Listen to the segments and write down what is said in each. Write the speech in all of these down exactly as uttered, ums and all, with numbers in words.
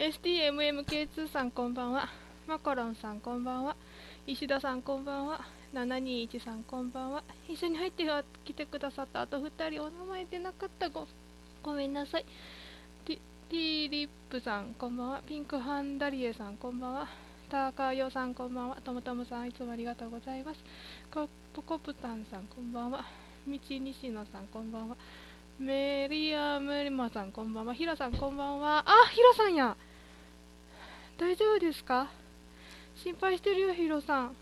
エスティーエムエムケーツー さんこんばんは。マカロンさんこんばんは。石田さんこんばんは。ななにいちさんこんばんは。一緒に入ってきてくださったあとふたりお名前出なかった。ごごめんなさい。ティティーリップさんこんばんは。ピンクハンダリエさんこんばんは。タカヨさんこんばんは。ともともさんいつもありがとうございます。コポコプタンさんこんばんは。みちにしのさんこんばんは。メリアムリマさんこんばんは。ヒラさんこんばんは。あ、ヒロさんや。大丈夫ですか？心配してるよ、ヒロさん。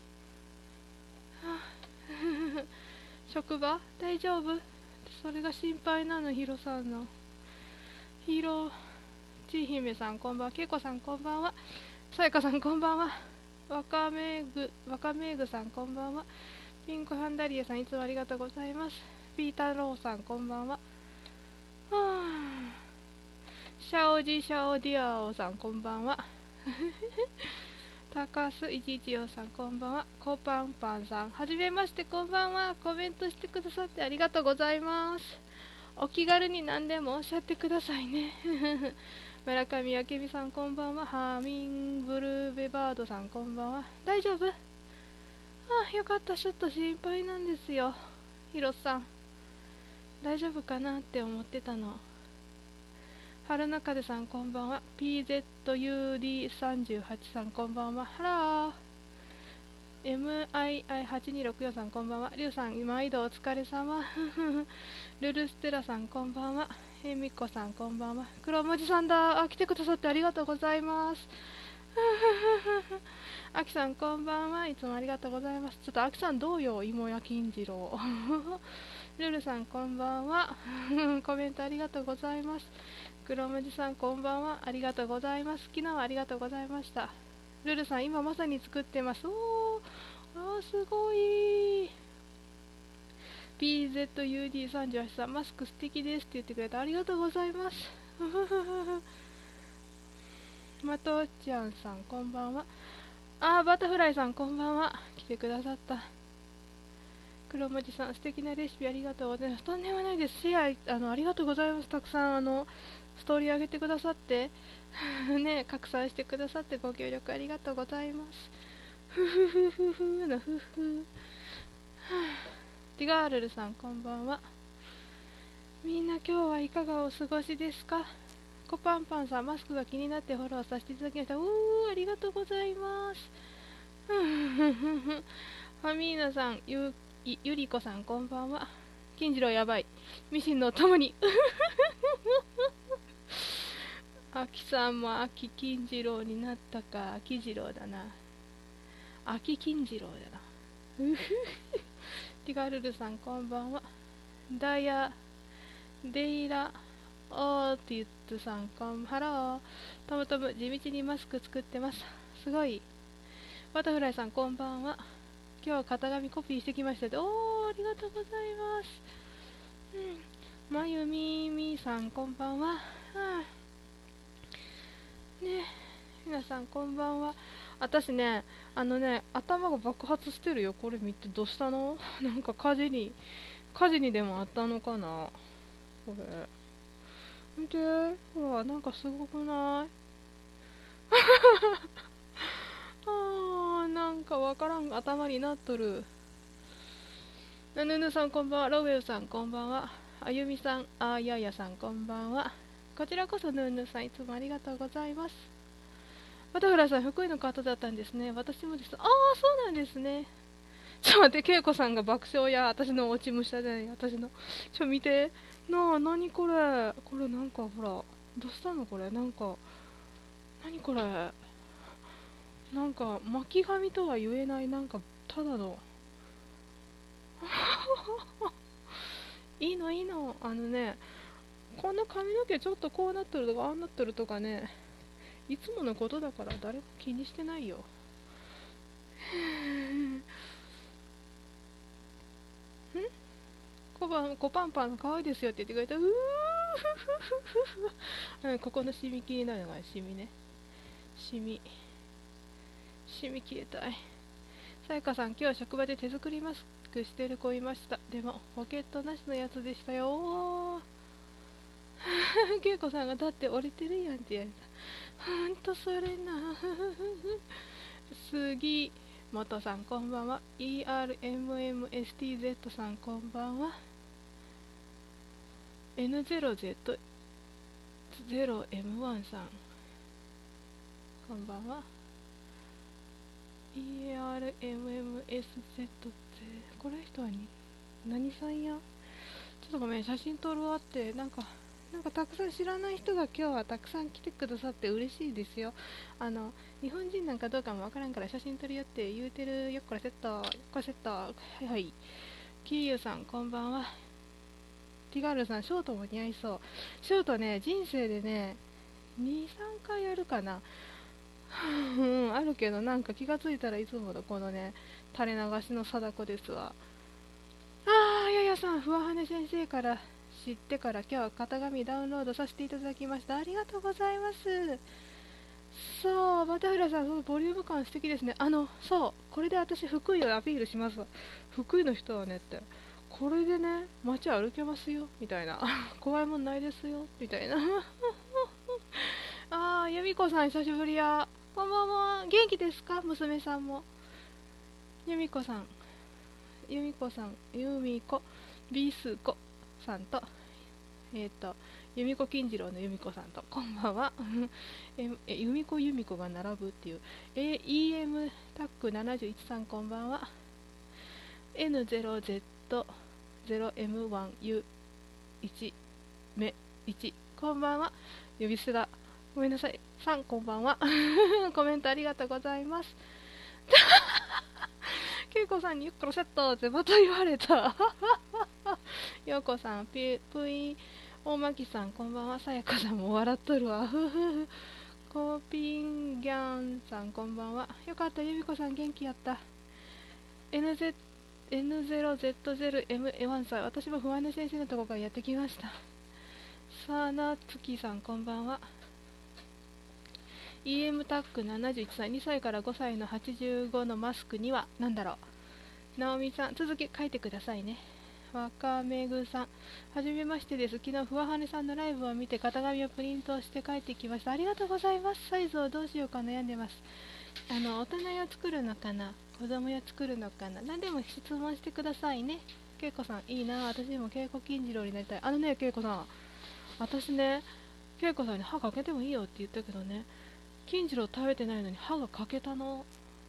職場大丈夫？それが心配なの、ヒロさんの。ヒロちひめさんこんばんは。けいこさんこんばんは。さやかさんこんばんは。わかめぐわかめぐさんこんばんは。ピンクハンダリエさんいつもありがとうございます。ピータローさんこんばんは。はあ、シャオジシャオディアオさんこんばんは。高須いちいちよんさんこんばんは。コパンパンさんはじめましてこんばんは。コメントしてくださってありがとうございます。お気軽に何でもおっしゃってくださいね。村上あけみさんこんばんは。ハーミンブルーベバードさんこんばんは。大丈夫？ああ、よかった。ちょっと心配なんですよ、ヒロさん。大丈夫かなって思ってたの。春中でさんこんばんは。 ピーゼットユーディーさんじゅうはち さんこんばんは。ハラー エムアイアイはちにろくよん さんこんばんは。りゅうさん毎度お疲れ様。ルルステラさんこんばんは。えみこさんこんばんは。黒文字さんだ。あ、来てくださってありがとうございます。あきさんこんばんは。いつもありがとうございます。ちょっとあきさんどうよ、芋や金次郎。ルルさんこんばんは。コメントありがとうございます。黒文字さんこんばんは。ありがとうございます。昨日はありがとうございました。ルルさん今まさに作ってます。おー、あーすごい。 ピーゼットユーディーさんじゅうはち さんマスク素敵ですって言ってくれてありがとうございます。まとちゃんさんこんばんは。あーバタフライさんこんばんは。来てくださった。黒文字さん素敵なレシピありがとうございます。とんでもないです。シェアあのありがとうございます。たくさんあのストーリー上げてくださってね、拡散してくださってご協力ありがとうございます。ふふふふふのふふ。ティガールルさんこんばんは。みんな今日はいかがお過ごしですか？コパンパンさんマスクが気になってフォローさせていただきました。おー、ありがとうございます。ファミーナさん、ゆゆりこさんこんばんは。金次郎やばい。ミシンのお供に。あきさんも秋金次郎になったか。秋次郎だな。秋金次郎だな。ティガルルさんこんばんは。ダイヤデイラオーティッツさんこんハロー。トムトム地道にマスク作ってます。すごい。バタフライさんこんばんは。今日は型紙コピーしてきました。おー、ありがとうございます。うん、まゆみみさんこんばんは。はあ、ね、皆さんこんばんは。私ね、あのね、頭が爆発してるよ。これ見て、どうしたの？なんか火事に、火事にでもあったのかなこれ。見て、ほら、なんかすごくない？あー、なんかわからん頭になっとる。ぬぬぬさんこんばんは。ロウェルさんこんばんは。あゆみさん、あーややさんこんばんは。こちらこそぬぬさんいつもありがとうございます。バタフライさん福井の方だったんですね。私もです。ああ、そうなんですね。ちょっと待って、けいこさんが爆笑や。私の落ち武者じゃない。私の。ちょ、見て。なあ、なにこれ。これなんかほら。どうしたのこれ。なんか。なにこれ。なんか、巻き髪とは言えない。なんか、ただの。いいのいいの。あのね、この髪の毛ちょっとこうなってるとか、ああなってるとかね。いつものことだから誰も気にしてないよ。んコパンコパンパン可愛いですよって言ってくれた。うー、うん、ここのシミ気になるのがシミね。シミ。シミ消えたい。さやかさん、今日は職場で手作りマスクしてる子いました。でも、ポケットなしのやつでしたよ。 恵子さんがだって折れてるやんって言われた。ほんとそれな。杉本さんこんばんは。 イーアールエムエムエスティーゼット さんこんばんは。 エヌゼロゼットゼロエムワン さんこんばんは。 イーアールエムエムエスゼット ってこの人はに何さんや。ちょっとごめん、写真撮るわって。なんかなんかたくさん知らない人が今日はたくさん来てくださって嬉しいですよ。あの日本人なんかどうかもわからんから写真撮るよって言うてるよっこらセット、よっこらセット。はいはい。キーユさんこんばんは。ティガールさんショートも似合いそう。ショートね、人生でねに、さんかいあるかな。うん、あるけどなんか気がついたらいつものこのね垂れ流しの貞子ですわ。あー、ややさん、ふわはね先生から知ってから今日は型紙ダウンロードさせていただきました。ありがとうございます。そう、バタフライさん、そうボリューム感素敵ですね。あの、そう、これで私、福井をアピールしますわ。福井の人はねって、これでね、街歩けますよ、みたいな。怖いもんないですよ、みたいな。あー、由美子さん、久しぶりや。こんばんは。元気ですか、娘さんも。由美子さん、由美子さん、由美子、ビスコさんと、えっ、ー、と、由美子金次郎の由美子さんと、こんばんは。え、由美子由美子が並ぶっていう、え イーエム タックななじゅういちさん、こんばんは。エヌゼロゼットゼロエムワンユーいち 目いち、こんばんは。呼び捨てだ。ごめんなさい。さん、こんばんは。コメントありがとうございます。けいこさんにゆっくろセットってまた言われた。ようこさん、ピプイ大巻さん、こんばんは。さやかさんも笑っとるわ。コーピンギャンさん、こんばんは。よかった、ゆみこさん元気やった。エヌゼロゼットゼロエムワン さん、私も不安な先生のところからやってきました。さなつきさん、こんばんは。イーエム タックななじゅういちさい、にさいからごさいのはちじゅうごのマスクには何だろう。なおみさん、続き書いてくださいね。わかめぐさん、はじめましてです。昨日ふわはねさんのライブを見て型紙をプリントして帰ってきました。ありがとうございます。サイズをどうしようか悩んでます。あの大人用作るのかな、子供用作るのかな。何でも質問してくださいね。けいこさん、いいな。私でもけいこ金次郎になりたい。あのね、けいこさん、私ね、けいこさんに歯かけてもいいよって言ったけどね、金次郎食べてないのに歯が欠けたの。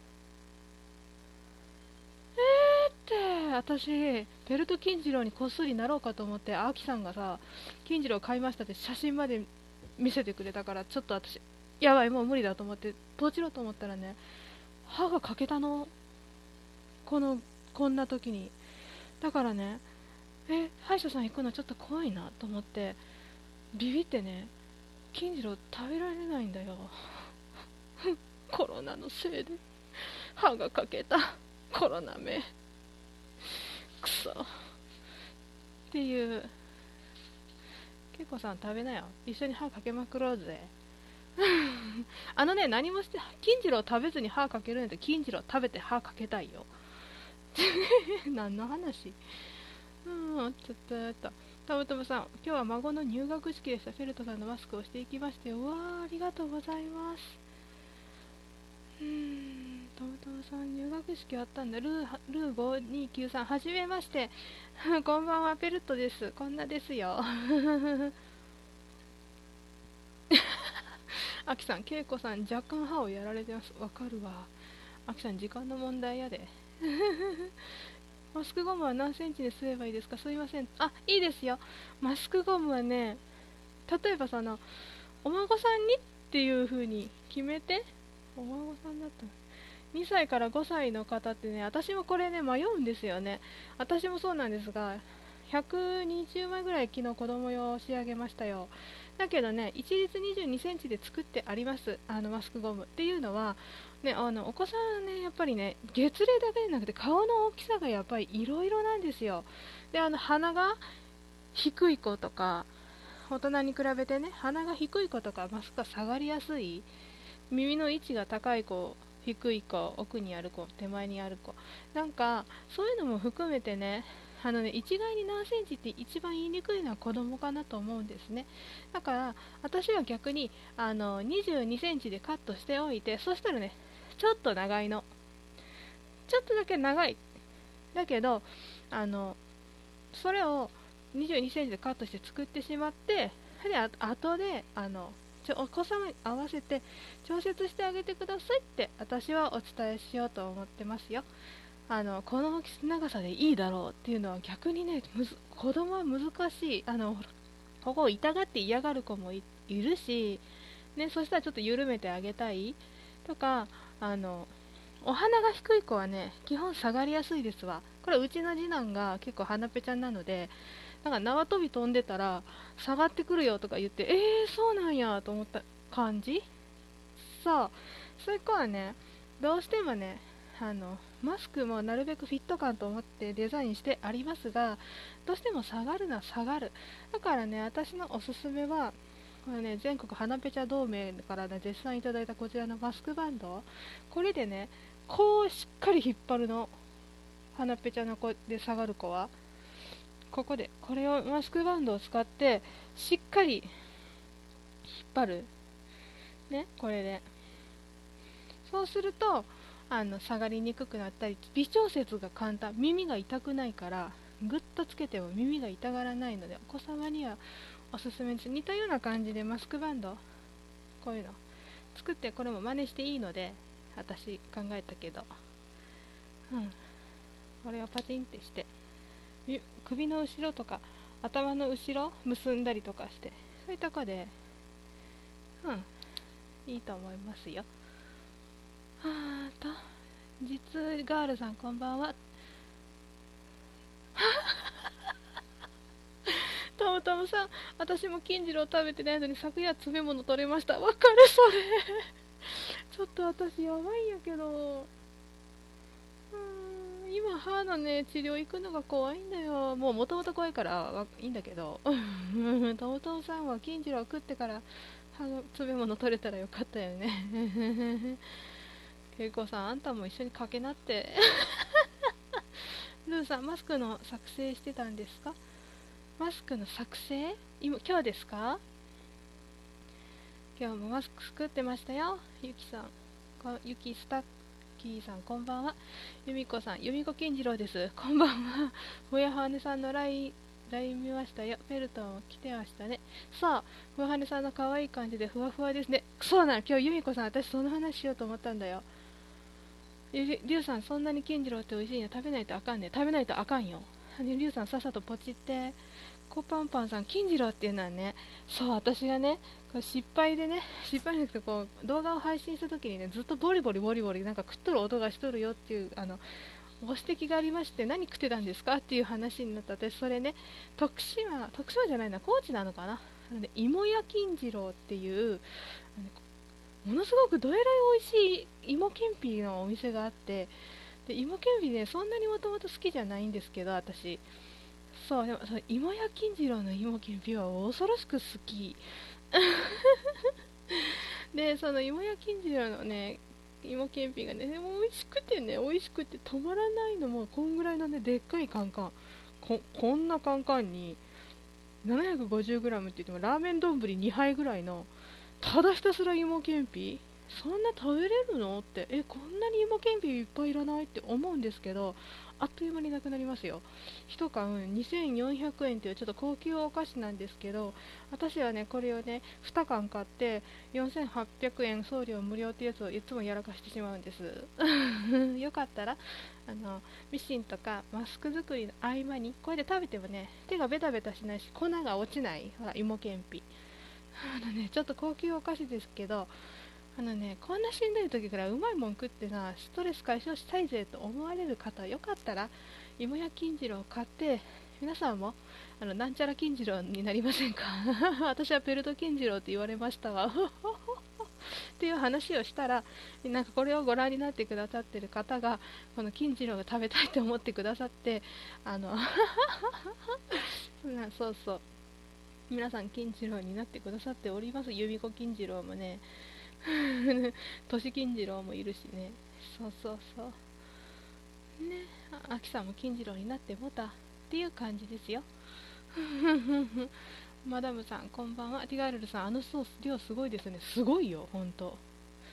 えーって私ベルト金次郎にこっそりなろうかと思って、アキさんがさ金次郎買いましたって写真まで見せてくれたから、ちょっと私やばいもう無理だと思ってポチろうと思ったらね、歯が欠けたの。このこんな時に。だからね、え歯医者さん行くのちょっと怖いなと思ってビビってね、金次郎食べられないんだよ。コロナのせいで歯が欠けた。コロナめくそっていう。けいこさん食べなよ、一緒に歯かけまくろうぜ。あのね、何もして金次郎食べずに歯かけるんやったら金次郎食べて歯かけたいよ。何の話。うんちょっとやった。たむたむさん、今日は孫の入学式でした。フェルトさんのマスクをしていきましてうわーありがとうございます。うーん、トムトムさん入学式あったんだ。ルールーごにきゅうさん、はじめまして。こんばんは、ペルットです。こんなですよ。アキさん、ケイコさん若干歯をやられてます。わかるわ。アキさん時間の問題やで。マスクゴムは何センチで吸えばいいですか。すいません。あ、いいですよ。マスクゴムはね、例えばそのお孫さんにっていう風に決めて、お孫さんだったにさいからごさいの方ってね、私もこれね迷うんですよね。私もそうなんですが、ひゃくにじゅうまいぐらい昨日子供用仕上げましたよ。だけどね、一律にじゅうにセンチで作ってあります、あのマスクゴムっていうのは、ね、あのお子さんね、やっぱりね、月齢だけじゃなくて顔の大きさがやっぱりいろいろなんですよ。で、あの鼻が低い子とか、大人に比べてね、鼻が低い子とかマスクが下がりやすい、耳の位置が高い子、低い子、奥にある子、手前にある子、なんかそういうのも含めてね、 あのね、一概に何センチって一番言いにくいのは子供かなと思うんですね。だから私は逆にあのにじゅうにセンチでカットしておいて、そしたらね、ちょっと長いの、ちょっとだけ長いだけど、あのそれをにじゅうにセンチでカットして作ってしまって、であ後であのちょお子様に合わせて調節してあげてくださいって私はお伝えしようと思ってますよ。あのこの長さでいいだろうっていうのは逆にね、むず子供は難しい。あのここを痛がって嫌がる子も い, いるし、ね、そしたらちょっと緩めてあげたいとか、あのお鼻が低い子はね、基本下がりやすいですわ。これうちの次男が結構鼻ぺちゃんなので、なんか縄跳び飛んでたら下がってくるよとか言って、えー、そうなんやと思った感じ。そう、そういう子はね、どうしてもね、あのマスクもなるべくフィット感と思ってデザインしてありますが、どうしても下がるのは下がる。だからね、私のおすすめは、これね、全国花ペチャ同盟から、ね、絶賛いただいたこちらのマスクバンド、これでね、こうしっかり引っ張るの。鼻ペチャの子で下がる子はここでこれをマスクバンドを使ってしっかり引っ張るね。これでそうするとあの下がりにくくなったり、微調節が簡単、耳が痛くないから、ぐっとつけても耳が痛がらないのでお子様にはおすすめです。似たような感じでマスクバンド、こういうの作って、これも真似していいので私考えたけど、うんこれをパチンってして首の後ろとか頭の後ろ結んだりとかして、そういうとこでうんいいと思いますよ。はーと実ガールさんこんばんは。たむたむさん、私も金次郎食べてないのに昨夜詰め物取れました。わかるそれちょっと私やばいんやけど、うーん今歯のね治療行くのが怖いんだよ。もうもともと怖いからいいんだけどたむたむさんは金次郎食ってから歯の詰め物取れたらよかったよねけいこさん、あんたも一緒にかけなってルーさん、マスクの作成してたんですか？マスクの作成今今日ですか？今日もマスク作ってましたよ。ゆきさん、ゆきスタッキーさんこんばんは。ゆみこさん、ゆみこ金次郎です。こんばんは。ほやはねさんのラインライン見ましたよ。フェルトン来てましたね。さあ、ふわはねさんの可愛い感じでふわふわですね。そうなの、今日ゆみこさん、私その話しようと思ったんだよ。りゅうさん、そんなに金次郎って美味しいの？食べないとあかんね。食べないとあかんよ。りゅうさん、さっさとポチって。コパンパンさん、金次郎っていうのはね、そう、私がね、これ失敗でね、失敗じゃなくてこう、動画を配信した時にね、ずっとボリボリボリボリ、なんか食っとる音がしとるよっていう、あの、ご指摘がありまして、何食ってたんですかっていう話になった。私、それね、徳島、徳島じゃないな、高知なのかな。なので、芋屋金次郎っていう、ものすごくどえらい美味しい芋けんぴのお店があって、で芋けんぴね、そんなにもともと好きじゃないんですけど、私、そう、でもその芋焼きんじろうの芋けんぴは恐ろしく好きで、その芋焼きんじろうのね、芋けんぴがね、でも美味しくてね、美味しくて止まらないのも、こんぐらいのね、でっかいカンカン、ここんなカンカンに ななひゃくごじゅうグラム って言ってもラーメン丼にはいぐらいのただひたすら芋けんぴ、そんな食べれるのって、えこんなに芋けんぴいっぱいいらないって思うんですけど、あっという間になくなりますよ。いち缶にせんよんひゃくえんというちょっと高級お菓子なんですけど、私はねこれをねに缶買ってよんせんはっぴゃくえん送料無料ってやつをいつもやらかしてしまうんですよかったらあのミシンとかマスク作りの合間にこれで食べてもね、手がベタベタしないし粉が落ちない、ほら芋けんぴ、あのね、ちょっと高級お菓子ですけど、あのね、こんなしんどい時からうまいもん食ってな、ストレス解消したいぜと思われる方、よかったら芋焼きんじろうを買って、皆さんもあのなんちゃら金次郎になりませんか私はペルト金次郎って言われましたわっていう話をしたら、なんかこれをご覧になってくださってる方がこの金次郎が食べたいと思ってくださって、あのそうそう、皆さん金次郎になってくださっております。由美子金次郎もね都市金次郎もいるしね、そうそうそうね、あきさんも金次郎になってもたっていう感じですよ。マダムさんこんばんは。ティガールルさん、あのソース量すごいですね。すごいよほんと。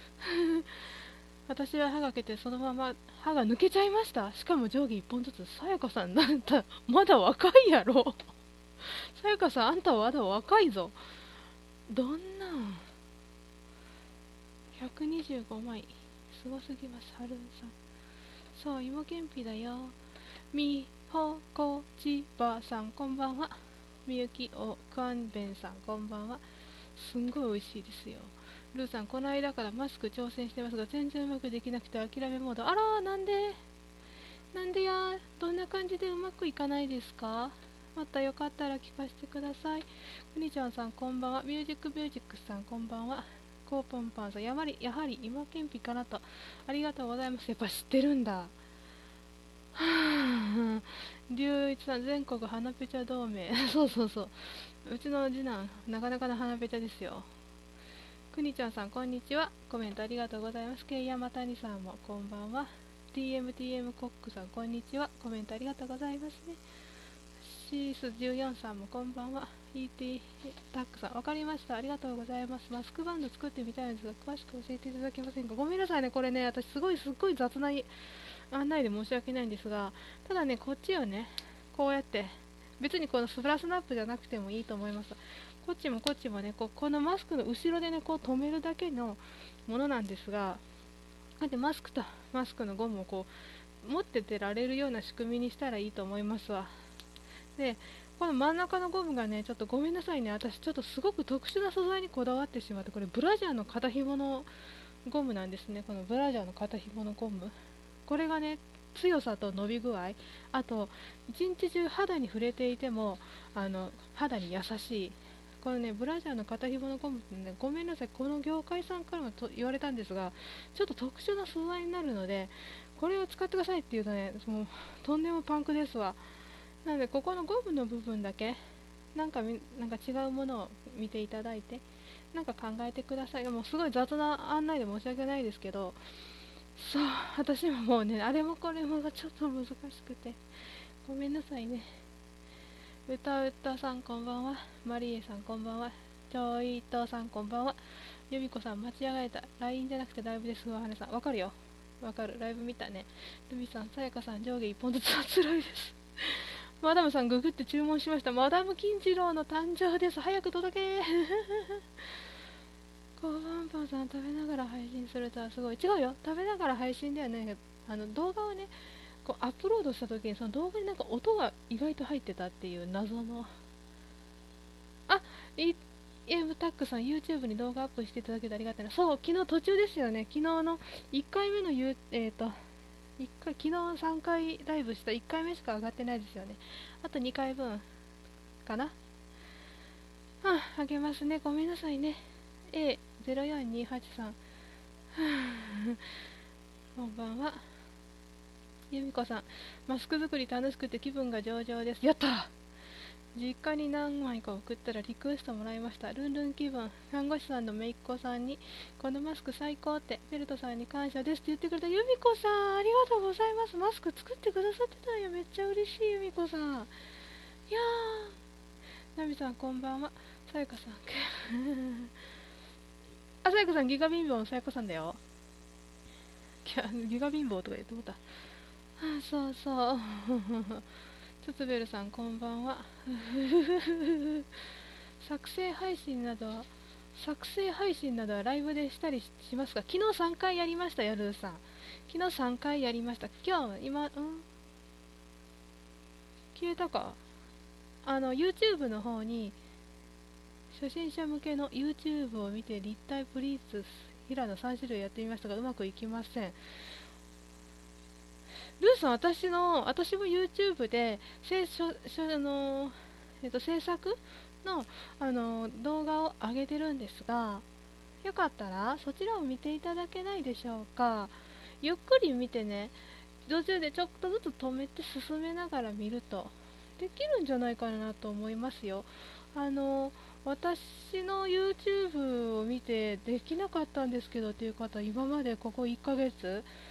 私は歯がけてそのまま歯が抜けちゃいました。しかも上下いっぽんずつ。さやかさんなんたまだ若いやろ。さやかさんあんたはまだ若いぞ。どんなんひゃくにじゅうごまいすごすぎます。はるんさん、そう芋けんぴだよ。みほこちばさんこんばんは。みゆきおくわんべんさんこんばんは。すんごい美味しいですよ。ルーさん、この間からマスク挑戦してますが全然うまくできなくて諦めモード。あらー、なんでなんでやー、どんな感じでうまくいかないですか？またよかったら聞かせてください。くにちゃんさんこんばんは。ミュージックミュージックさんこんばんは。コーポンパンさん、やはりやはり芋けんぴかなと。ありがとうございます。やっぱ知ってるんだ。龍一さん、全国花ペチャ同盟。そうそうそう、うちの次男なかなかの花ペチャですよ。くにちゃんさんこんにちは。コメントありがとうございます。けいやまたにさんもこんばんは。 ティーエムティーエム コックさんこんにちは。コメントありがとうございますね。シースじゅうよんさんもこんばんは。 イーティー タックさん、わかりました、ありがとうございます。マスクバンド作ってみたいんですが詳しく教えていただけませんか？ごめんなさいね、これね、私すごいすっごい雑な案内で申し訳ないんですが、ただね、こっちをね、こうやって、別にこのスプラスナップじゃなくてもいいと思います。こっちもこっちもね、こうこのマスクの後ろでね、こう止めるだけのものなんですが、こうやってマスクとマスクのゴムをこう持っててられるような仕組みにしたらいいと思いますわ。で、この真ん中のゴムがね、ちょっとごめんなさいね、私ちょっとすごく特殊な素材にこだわってしまって、これブラジャーの肩紐のゴムなんですね。このブラジャーの肩紐のゴム、これがね、強さと伸び具合、あと一日中肌に触れていてもあの肌に優しい、このねブラジャーの肩紐のゴムってね、ごめんなさい、この業界さんからもと言われたんですが、ちょっと特殊な素材になるので、これを使ってくださいっていうとね、もうとんでもパンクですわ。なのでここのゴムの部分だけなんかみなんか違うものを見ていただいて、なんか考えてください。もうすごい雑な案内で申し訳ないですけど、そう、私ももうね、あれもこれもがちょっと難しくて、ごめんなさいね。うたうたさんこんばんは。マリエさんこんばんは。ちょいとさんこんばんは。ゆみこさん間違えた。ライン じゃなくてライブです。ふわはねさん。わかるよ。わかる。ライブ見たね。ルミさん、さやかさん、上下いっぽんずつはつらいです。マダムさん、ググって注文しました。マダム金次郎の誕生です。早く届け。コーバンパンさん、食べながら配信するとはすごい。違うよ。食べながら配信ではないけど、あの動画をね、こうアップロードした時にその動画になんか音が意外と入ってたっていう謎の。あ、いエムタックさん YouTube に動画アップしていただけてありがたいな。そう、昨日途中ですよね。昨日のいっかいめのゆえっ、ー、といっかい昨日さんかいライブしたいっかいめしか上がってないですよね。あとにかいぶんかな。あ、あげますね。ごめんなさいね。 エーゼロよんにはちさん こんばんは。ゆみこさん、マスク作り楽しくて気分が上々です。やった。実家に何枚か送ったらリクエストもらいました。ルンルン気分。看護師さんの姪っ子さんにこのマスク最高って、ベルトさんに感謝ですって言ってくれた。ゆみこさん、ありがとうございます。マスク作ってくださってたんや。めっちゃ嬉しい。ゆみこさん、いやー。ナミさんこんばんは。さやかさんあ、さやかさん、ギガ貧乏のさやかさんだよ。ギガ貧乏とか言ってもた。あ、そうそう。ツツベルさんこんばんは。作成配信などは作成配信などはライブでしたりしますか？昨日さんかいやりましたよ、ルーさん。昨日さんかいやりました。今日今、うん、消えたか。あの YouTube の方に初心者向けの YouTube を見て立体プリーツ平野さん種類やってみましたがうまくいきません。ルーさん、私の私も YouTube で制作、あの、えっと、制作の、あの動画を上げてるんですが、よかったらそちらを見ていただけないでしょうか。ゆっくり見てね、途中でちょっとずつ止めて進めながら見るとできるんじゃないかなと思いますよ。あの私の YouTube を見てできなかったんですけどっていう方、今までここいっかげつ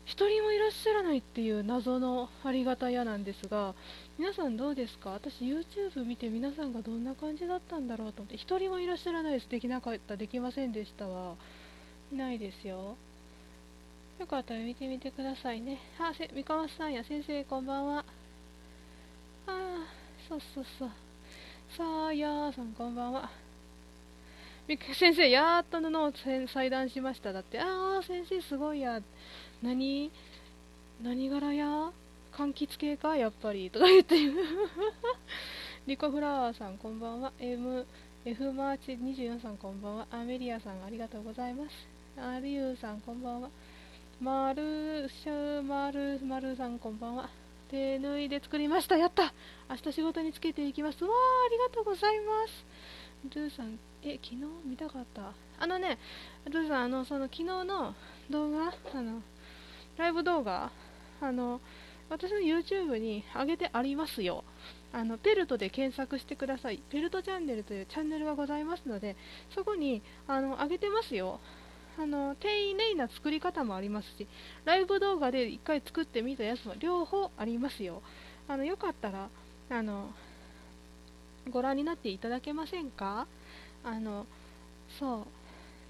一人もいらっしゃらないっていう謎のありがたやなんですが、皆さんどうですか？私 YouTube 見て皆さんがどんな感じだったんだろうと思って、一人もいらっしゃらないです。できなかった、できませんでしたは、いないですよ。よかったら見てみてくださいね。あ、せ、三河さんや先生こんばんは。ああ、そうそうそう。さあ、やーさんこんばんは。み先生、やーっと布を裁断しました。だって、ああ、先生すごいや。何何柄や柑橘系かやっぱりとか言ってリコフラワーさんこんばんは。 M F マーチにじゅうよんさんこんばんは。アメリアさんありがとうございます。アリュウさんこんばんは。マルシャマルマルさんこんばんは。手縫いで作りました。やった。明日仕事につけていきます。わー、ありがとうございます。ルーさん、え、昨日見たかった。あのね、ルーさん、あの、その昨日の動画、あの、ライブ動画、あの、私の YouTube に上げてありますよ。あの、ペルトで検索してください。ペルトチャンネルというチャンネルがございますので、そこに、あの、上げてますよ。あの、丁寧な作り方もありますし、ライブ動画で一回作ってみたやつも両方ありますよ。あの、よかったら、あの、ご覧になっていただけませんか？あの、そう、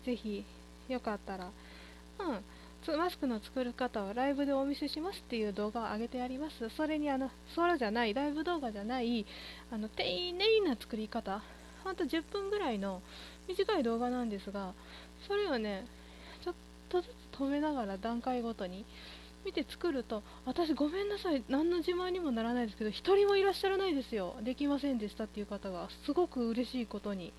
ぜひ、よかったら、うん、マスクの作る方をライブでお見せしますっていう動画を上げてあります。それにあの、ソロじゃない、ライブ動画じゃない、あの、丁寧な作り方、ほんとじゅっぷんぐらいの短い動画なんですが、それをね、ちょっとずつ止めながら段階ごとに見て作ると、私ごめんなさい、何の自慢にもならないですけど、一人もいらっしゃらないですよ。できませんでしたっていう方が、すごく嬉しいことに。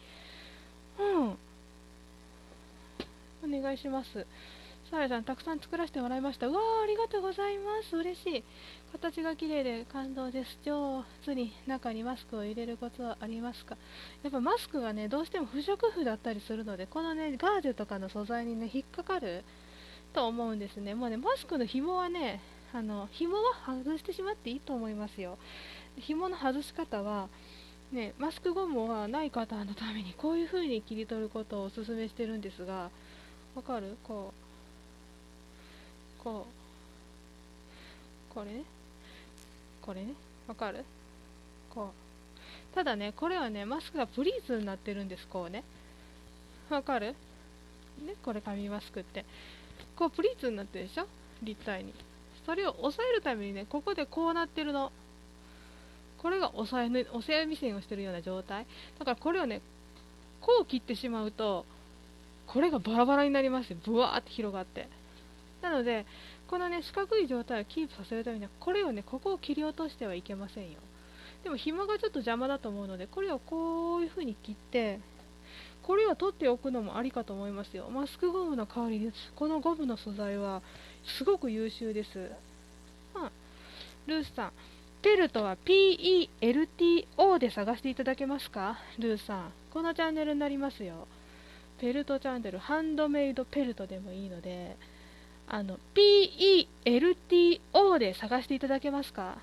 うん、お願いします。サラさん、たくさん作らせてもらいました。うわー、ありがとうございます。嬉しい。形が綺麗で感動です。上手に中にマスクを入れることはありますか？やっぱマスクがね、どうしても不織布だったりするので、このね、ガーゼとかの素材にね、引っかかると思うんですね。もうね、マスクの紐はね、あの、紐は外してしまっていいと思いますよ。紐の外し方は、ね、マスクゴムはない方のためにこういう風に切り取ることをお勧めしてるんですが、わかる？こう、こう、これね、これね、わかる？こう。ただね、これはね、マスクがプリーツになってるんです、こうね。わかる？ね、これ紙マスクって。こうプリーツになってるでしょ？立体に。それを押さえるためにね、ここでこうなってるの。これが押さえぬ、押さえ見線をしてるような状態。だからこれをね、こう切ってしまうと、これがバラバラになりますよ。ブワーって広がって。なので、このね、四角い状態をキープさせるためには、これをね、ここを切り落としてはいけませんよ。でも紐がちょっと邪魔だと思うので、これをこういう風に切って、これを取っておくのもありかと思いますよ。マスクゴムの代わりです。このゴムの素材はすごく優秀です。うん、ルースさん、ペルトは ピーイーエルティーオー で探していただけますか？ルーさん、このチャンネルになりますよ。ペルトチャンネル、ハンドメイドペルトでもいいので、あの ピーイーエルティーオー で探していただけますか？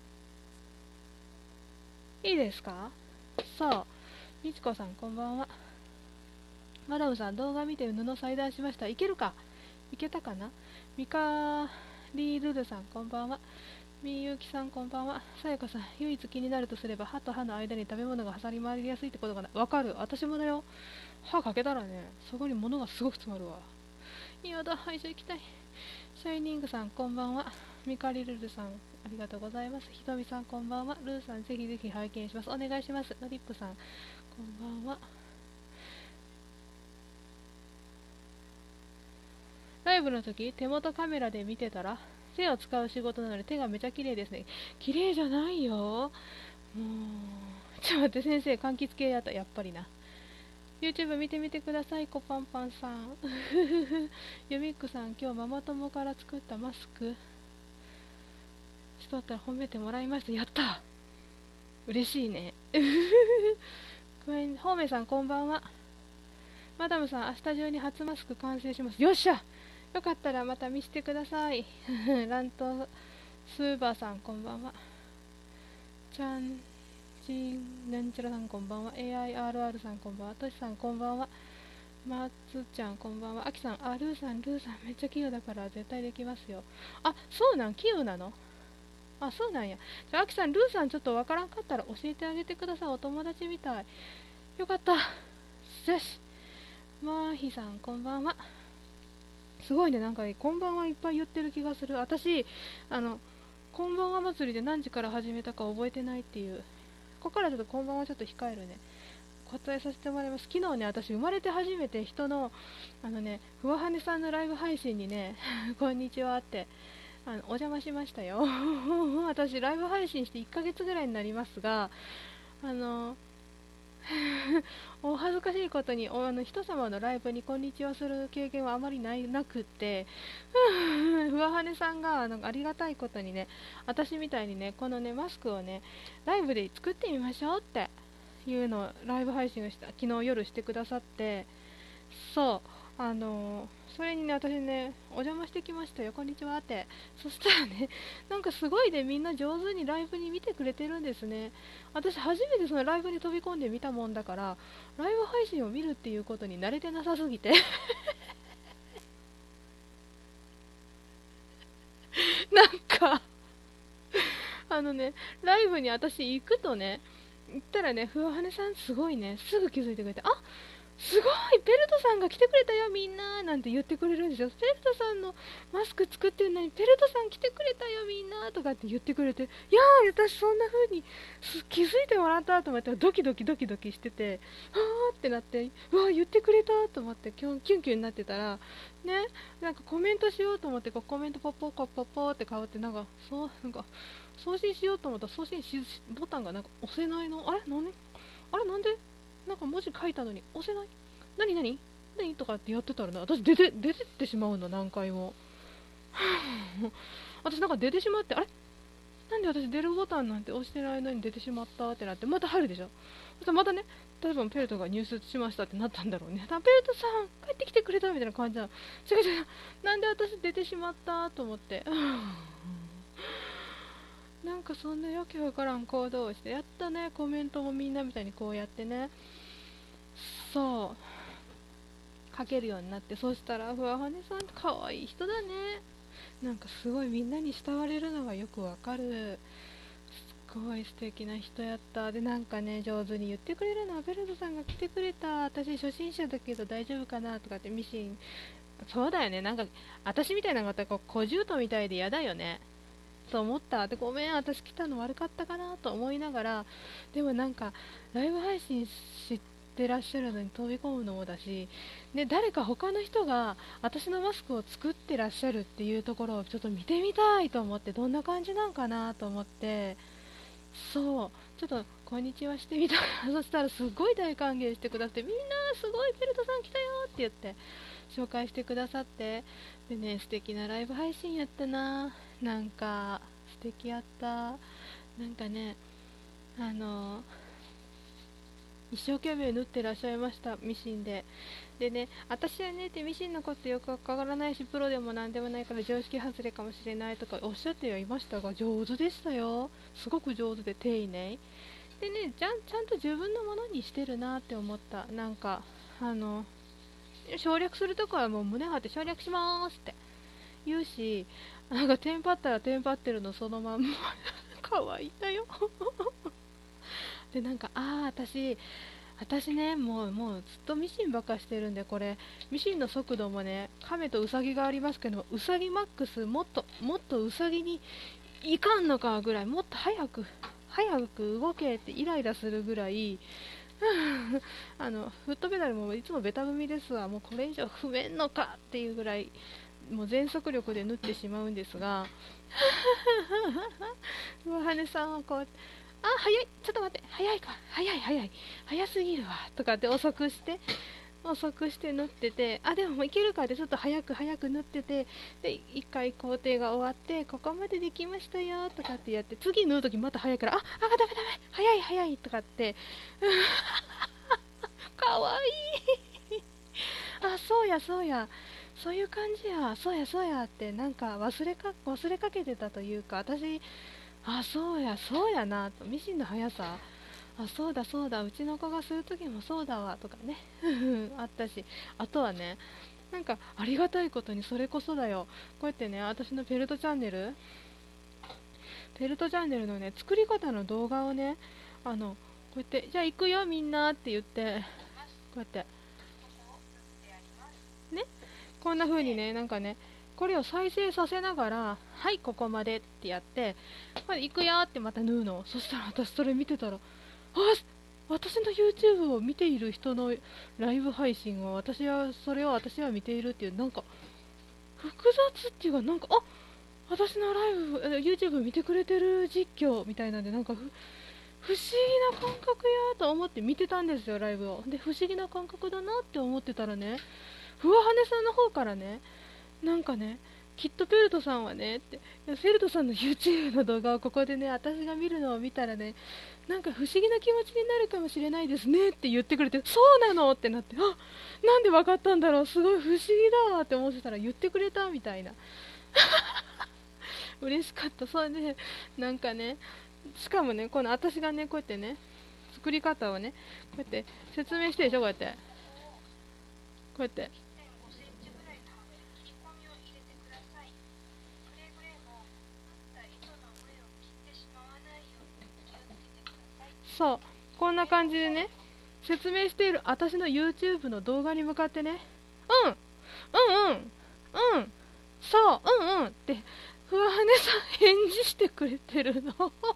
いいですか？そう、みちこさんこんばんは。マダムさん、動画見て布裁断しました。いけるか？いけたかな？ミカリルルさんこんばんは。みゆきさんこんばんは。さやかさん、唯一気になるとすれば歯と歯の間に食べ物が挟み回りやすいってことかな。わかる、私もだよ。歯かけたらね、そこに物がすごく詰まるわ。いやだ、歯医者行きたい。シャイニングさんこんばんは。ミカリルルさんありがとうございます。ひとみさんこんばんは。ルーさんぜひぜひ拝見します。お願いします。ノリップさんこんばんは。ライブの時、手元カメラで見てたら、手を使う仕事なので手がめちゃ綺麗ですね。綺麗じゃないよ。もう、ちょっと待って、先生、柑橘系やった、やっぱりな。YouTube 見てみてください、コパンパンさん。ユミックさん、今日ママ友から作ったマスクしとったら褒めてもらいました。やった、嬉しいね。ホーメさん、こんばんは。マダムさん、明日中に初マスク完成します。よっしゃ、よかったらまた見せてください。ラントスーバーさんこんばんは。ちゃんちんなんちゃらさんこんばんは。エーアイアールアール さんこんばんは。としさんこんばんは。 まつちゃんこんばんは。あきさん、あ、ルーさん、ルーさんめっちゃ器用だから絶対できますよ。あ、そうなん、器用なの？あ、そうなんや。じゃあ、あきさん、ルーさんちょっとわからんかったら教えてあげてください。お友達みたい。よかった。よし。まーひさん、こんばんは。すごいね、なんかこんばんはいっぱい言ってる気がする。私、あの、こんばんは祭りで何時から始めたか覚えてないっていう。ここからちょっとこんばんはちょっと控えるね。答えさせてもらいます。昨日ね、私生まれて初めて人の、あのね、ふわはねさんのライブ配信にね、こんにちはって、あの、お邪魔しましたよ。私、ライブ配信していっかげつぐらいになりますが、あの、お恥ずかしいことにおあの人様のライブにこんにちはする経験はあまりないなくって、ふわはねさんがなんかありがたいことにね、私みたいにね、このねマスクをね、ライブで作ってみましょうっていうのをライブ配信をした昨日夜してくださって、そうあのーそれにね、私ね、お邪魔してきましたよ、こんにちはって。そしたらね、なんかすごいね、みんな上手にライブに見てくれてるんですね。私初めてそのライブに飛び込んでみたもんだから、ライブ配信を見るっていうことに慣れてなさすぎてなんかあのね、ライブに私行くとね、行ったらね、ふわはねさんすごいね、すぐ気づいてくれて、あ、すごいペルトさんが来てくれたよみんななんて言ってくれるんですよ。ペルトさんのマスク作ってるのにペルトさん来てくれたよみんなとかって言ってくれて、いやー私そんな風に気づいてもらったと思ってドキドキドキドキしてて、はーってなって、うわー言ってくれたと思ってキュンキュンキュンになってたらね、なんかコメントしようと思ってこうコメントポッポコポッポって変わって、なんかそうなんか送信しようと思ったら送信しボタンがなんか押せないの、あれなんであれなんでなんか文字書いたのに押せない、何何何とかってやってたらね、私出て出てってしまうの、何回も私なんか出てしまって、あれなんで私出るボタンなんて押してる間に出てしまったってなって、また入るでしょ。そしたらまたね、多分ペルトが入室しましたってなったんだろうね。ペルトさん帰ってきてくれたみたいな感じなの。違う違う、なんで私出てしまったと思ってなんかそんなわけわからん行動をして、やったね、コメントもみんなみたいにこうやってね、そう書けるようになって、そしたらふわはねさんって可愛い人だね。なんかすごいみんなに慕われるのがよくわかる。すごい素敵な人やった。でなんかね、上手に言ってくれるの。ベルトさんが来てくれた、私初心者だけど大丈夫かなとかってミシン、そうだよね、なんか私みたいな方こう小獣みたいで嫌だよねと思った。でごめん私来たの悪かったかなと思いながら、でもなんかライブ配信してらっしゃるのに飛び込むのもだし、ね、誰か他の人が私のマスクを作ってらっしゃるっていうところをちょっと見てみたいと思って、どんな感じなんかなと思って、そうちょっとこんにちはしてみたらそしたらすごい大歓迎してくださって、みんなすごいペルトさん来たよって言って紹介してくださって、でね、素敵なライブ配信やったな。なんか素敵やった。なんかね、あの一生懸命縫ってらっしゃいました、ミシンで。でね、私はねってミシンのことよくわからないし、プロでもなんでもないから常識外れかもしれないとかおっしゃってはいましたが、上手でしたよ。すごく上手で丁寧でね、ちゃんちゃんと自分のものにしてるなって思った。なんかあの省略するとこはもう胸張って省略しますって言うし、なんかテンパったらテンパってるのそのまんま可愛いんだよでなんか、ああ私私ね、もうもうずっとミシンばっかしてるんで、これミシンの速度もね、亀とウサギがありますけど、ウサギマックスもっともっとウサギにいかんのかぐらい、もっと早く早く動けってイライラするぐらいあのフットペダルもいつもベタ踏みですわ、もうこれ以上踏めんのかっていうぐらいもう全速力で縫ってしまうんですが上羽さんはこう、あ、早い、ちょっと待って、早いか、早い早い早すぎるわとかって遅くして遅くして縫ってて、あでももういけるかってちょっと早く早く縫ってて、でいっかい工程が終わって、ここまでできましたよとかってやって、次縫う時また早いから、ああダメダメ早い早いとかってかわいいあ、そうやそうや、そういう感じや、そうやそうやってなんか忘れか忘れかけてたというか、私、あ、そうやそうやなと、ミシンの速さ、 あ、そうだそうだ、うちの子がする時もそうだわとかねあったし、あとはね、なんかありがたいことにそれこそだよ、こうやってね、私のペルトチャンネルペルトチャンネルのね、作り方の動画をね、あのこうやって、じゃあ行くよみんなって言って、こうやってね、こんな風にね、なんかね、これを再生させながら、はい、ここまでってやって、これ行くよってまた縫うの。そしたら私それ見てたら、あ、私の YouTube を見ている人のライブ配信を私は、それを私は見ているっていう、なんか、複雑っていうか、なんか、あ、私のライブ、YouTube 見てくれてる実況みたいなんで、なんかふ、不思議な感覚やと思って見てたんですよ、ライブを。で、不思議な感覚だなって思ってたらね、フワハネさんの方からね、なんかね、きっとペルトさんはねって、ペルトさんの YouTube の動画をここでね、私が見るのを見たらね、なんか不思議な気持ちになるかもしれないですねって言ってくれて、そうなのってなって、あ、なんでわかったんだろう、すごい不思議だわって思ってたら言ってくれたみたいな。嬉しかった。それで、なんかね、しかもね、この私がね、こうやってね、作り方をね、こうやって説明してでしょ、こうやって。こうやって。そう、こんな感じでね、説明している私の YouTube の動画に向かってね、うん、うんうん、うん、そう、うんうんって、ふわはねさん返事してくれてるの。あっ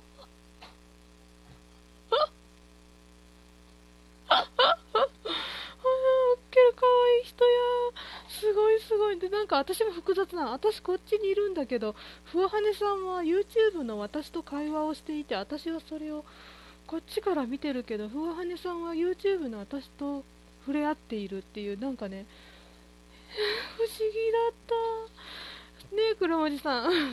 けるかわいい人や。すごいすごい。で、なんか私も複雑なの。私こっちにいるんだけど、ふわはねさんは YouTube の私と会話をしていて、私はそれをこっちから見てるけど、ふわはねさんは YouTube の私と触れ合っているっていう、なんかね、不思議だったねえ、黒文字さん。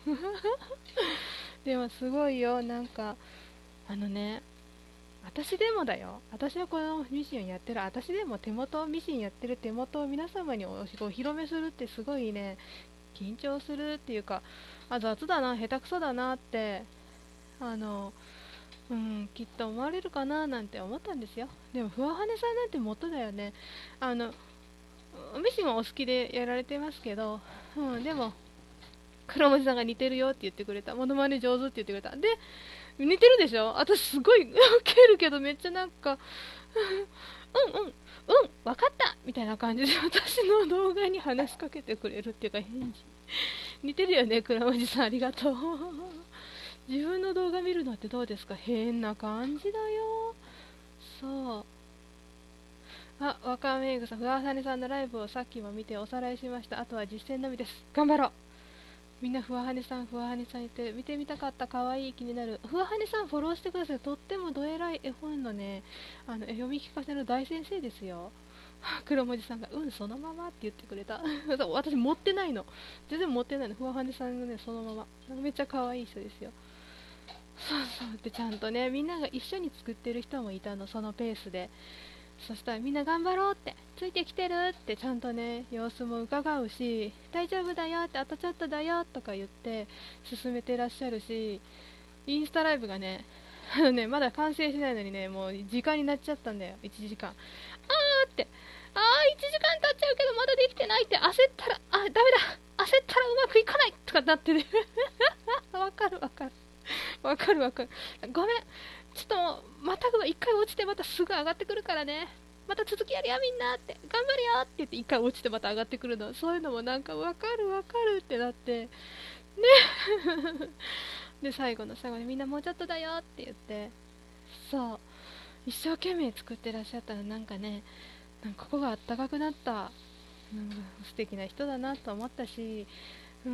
でもすごいよ、なんかあのね、私でもだよ、私はこのミシンやってる、私でも手元ミシンやってる手元を皆様におお披露目するってすごいね、緊張するっていうか、あ、雑だな、下手くそだなって、あのうん、きっと思われるかななんて思ったんですよ。でも、ふわはねさんなんて元だよね。あの、ミシンはお好きでやられてますけど、うん、でも、黒文字さんが似てるよって言ってくれた。モノマネ上手って言ってくれた。で、似てるでしょ、私すごいウケるけど、めっちゃなんか、うんうん、うん、わかったみたいな感じで私の動画に話しかけてくれるっていうか返事。似てるよね、黒文字さん、ありがとう。自分の動画見るのってどうですか？変な感じだよ。そう。あ、若めぐさん、ふわさねさんのライブをさっきも見ておさらいしました。あとは実践のみです。頑張ろう。みんなふわはねさん、ふわはねさんいて、見てみたかった、かわいい、気になる。ふわはねさんフォローしてください。とってもどえらい絵本のね、あの読み聞かせの大先生ですよ。黒文字さんが、うん、そのままって言ってくれた。私持ってないの。全然持ってないの。ふわはねさんがね、そのまま。めっちゃ可愛い人ですよ。そうそうで、ちゃんとね、みんなが一緒に作ってる人もいたの、そのペースで。そしたらみんな頑張ろうって、ついてきてるってちゃんとね、様子も伺うし、大丈夫だよって、あとちょっとだよとか言って進めてらっしゃるし、インスタライブがね、あのね、まだ完成しないのにね、もう時間になっちゃったんだよ、いちじかん。あーって、あーいちじかん経っちゃうけどまだできてないって焦ったら、あ、ダメだ、焦ったらうまくいかないとかなってね。わかるわかる。わかるわかる。ごめん。ちょっともう、またぐわ、一回落ちてまたすぐ上がってくるからね。また続きやるよみんなって。頑張るよって言って一回落ちてまた上がってくるの。そういうのもなんかわかるわかるってなって。ね。で、最後の最後にみんなもうちょっとだよって言って。そう。一生懸命作ってらっしゃったらなんかね、なんかここがあったかくなった。うん、素敵な人だなと思ったし、うん、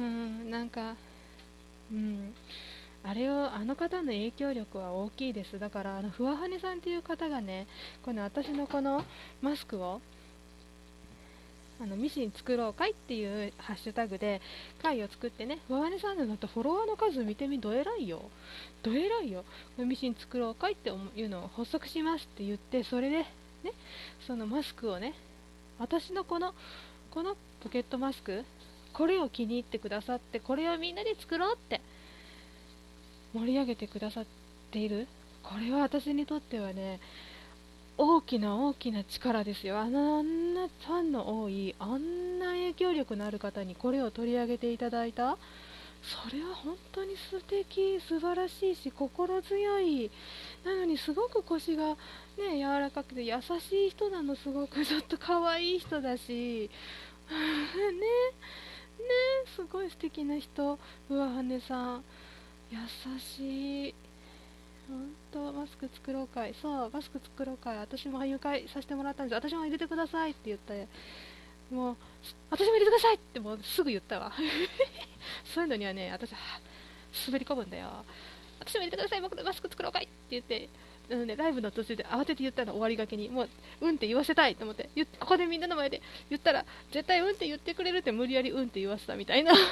なんか、うん、あれを、あの方の影響力は大きいです。だから、あのふわはねさんっていう方がね、この私のこのマスクを、あのミシン作ろう会っていうハッシュタグで会を作ってね、ふわはねさんのだとフォロワーの数見てみ、どえらいよ。どえらいよ。ミシン作ろう会っていうのを発足しますって言って、それで、ね、そのマスクをね、私のこの、このポケットマスク、これを気に入ってくださって、これをみんなで作ろうって盛り上げてくださっているこれは私にとってはね、大きな大きな力ですよ。あの、あんなファンの多い、あんな影響力のある方にこれを取り上げていただいた。それは本当に素敵、素晴らしいし、心強い。なのにすごく腰がね、柔らかくて優しい人なの、すごくちょっと可愛い人だし、ね、ね、すごい素敵な人、うわはねさん、優しい。本当、マスク作ろう会、そう、マスク作ろう会、私も入会させてもらったんです。私も入れてくださいって言って、もう、私も入れてくださいってもうすぐ言ったわ。そういうのにはね、私は滑り込むんだよ。私も入れてください、僕でマスク作ろうかいって言って、あのね、ライブの途中で慌てて言ったの、終わりがけに、もう、うんって言わせたいと思って、ここでみんなの前で言ったら、絶対うんって言ってくれるって無理やりうんって言わせたみたいな。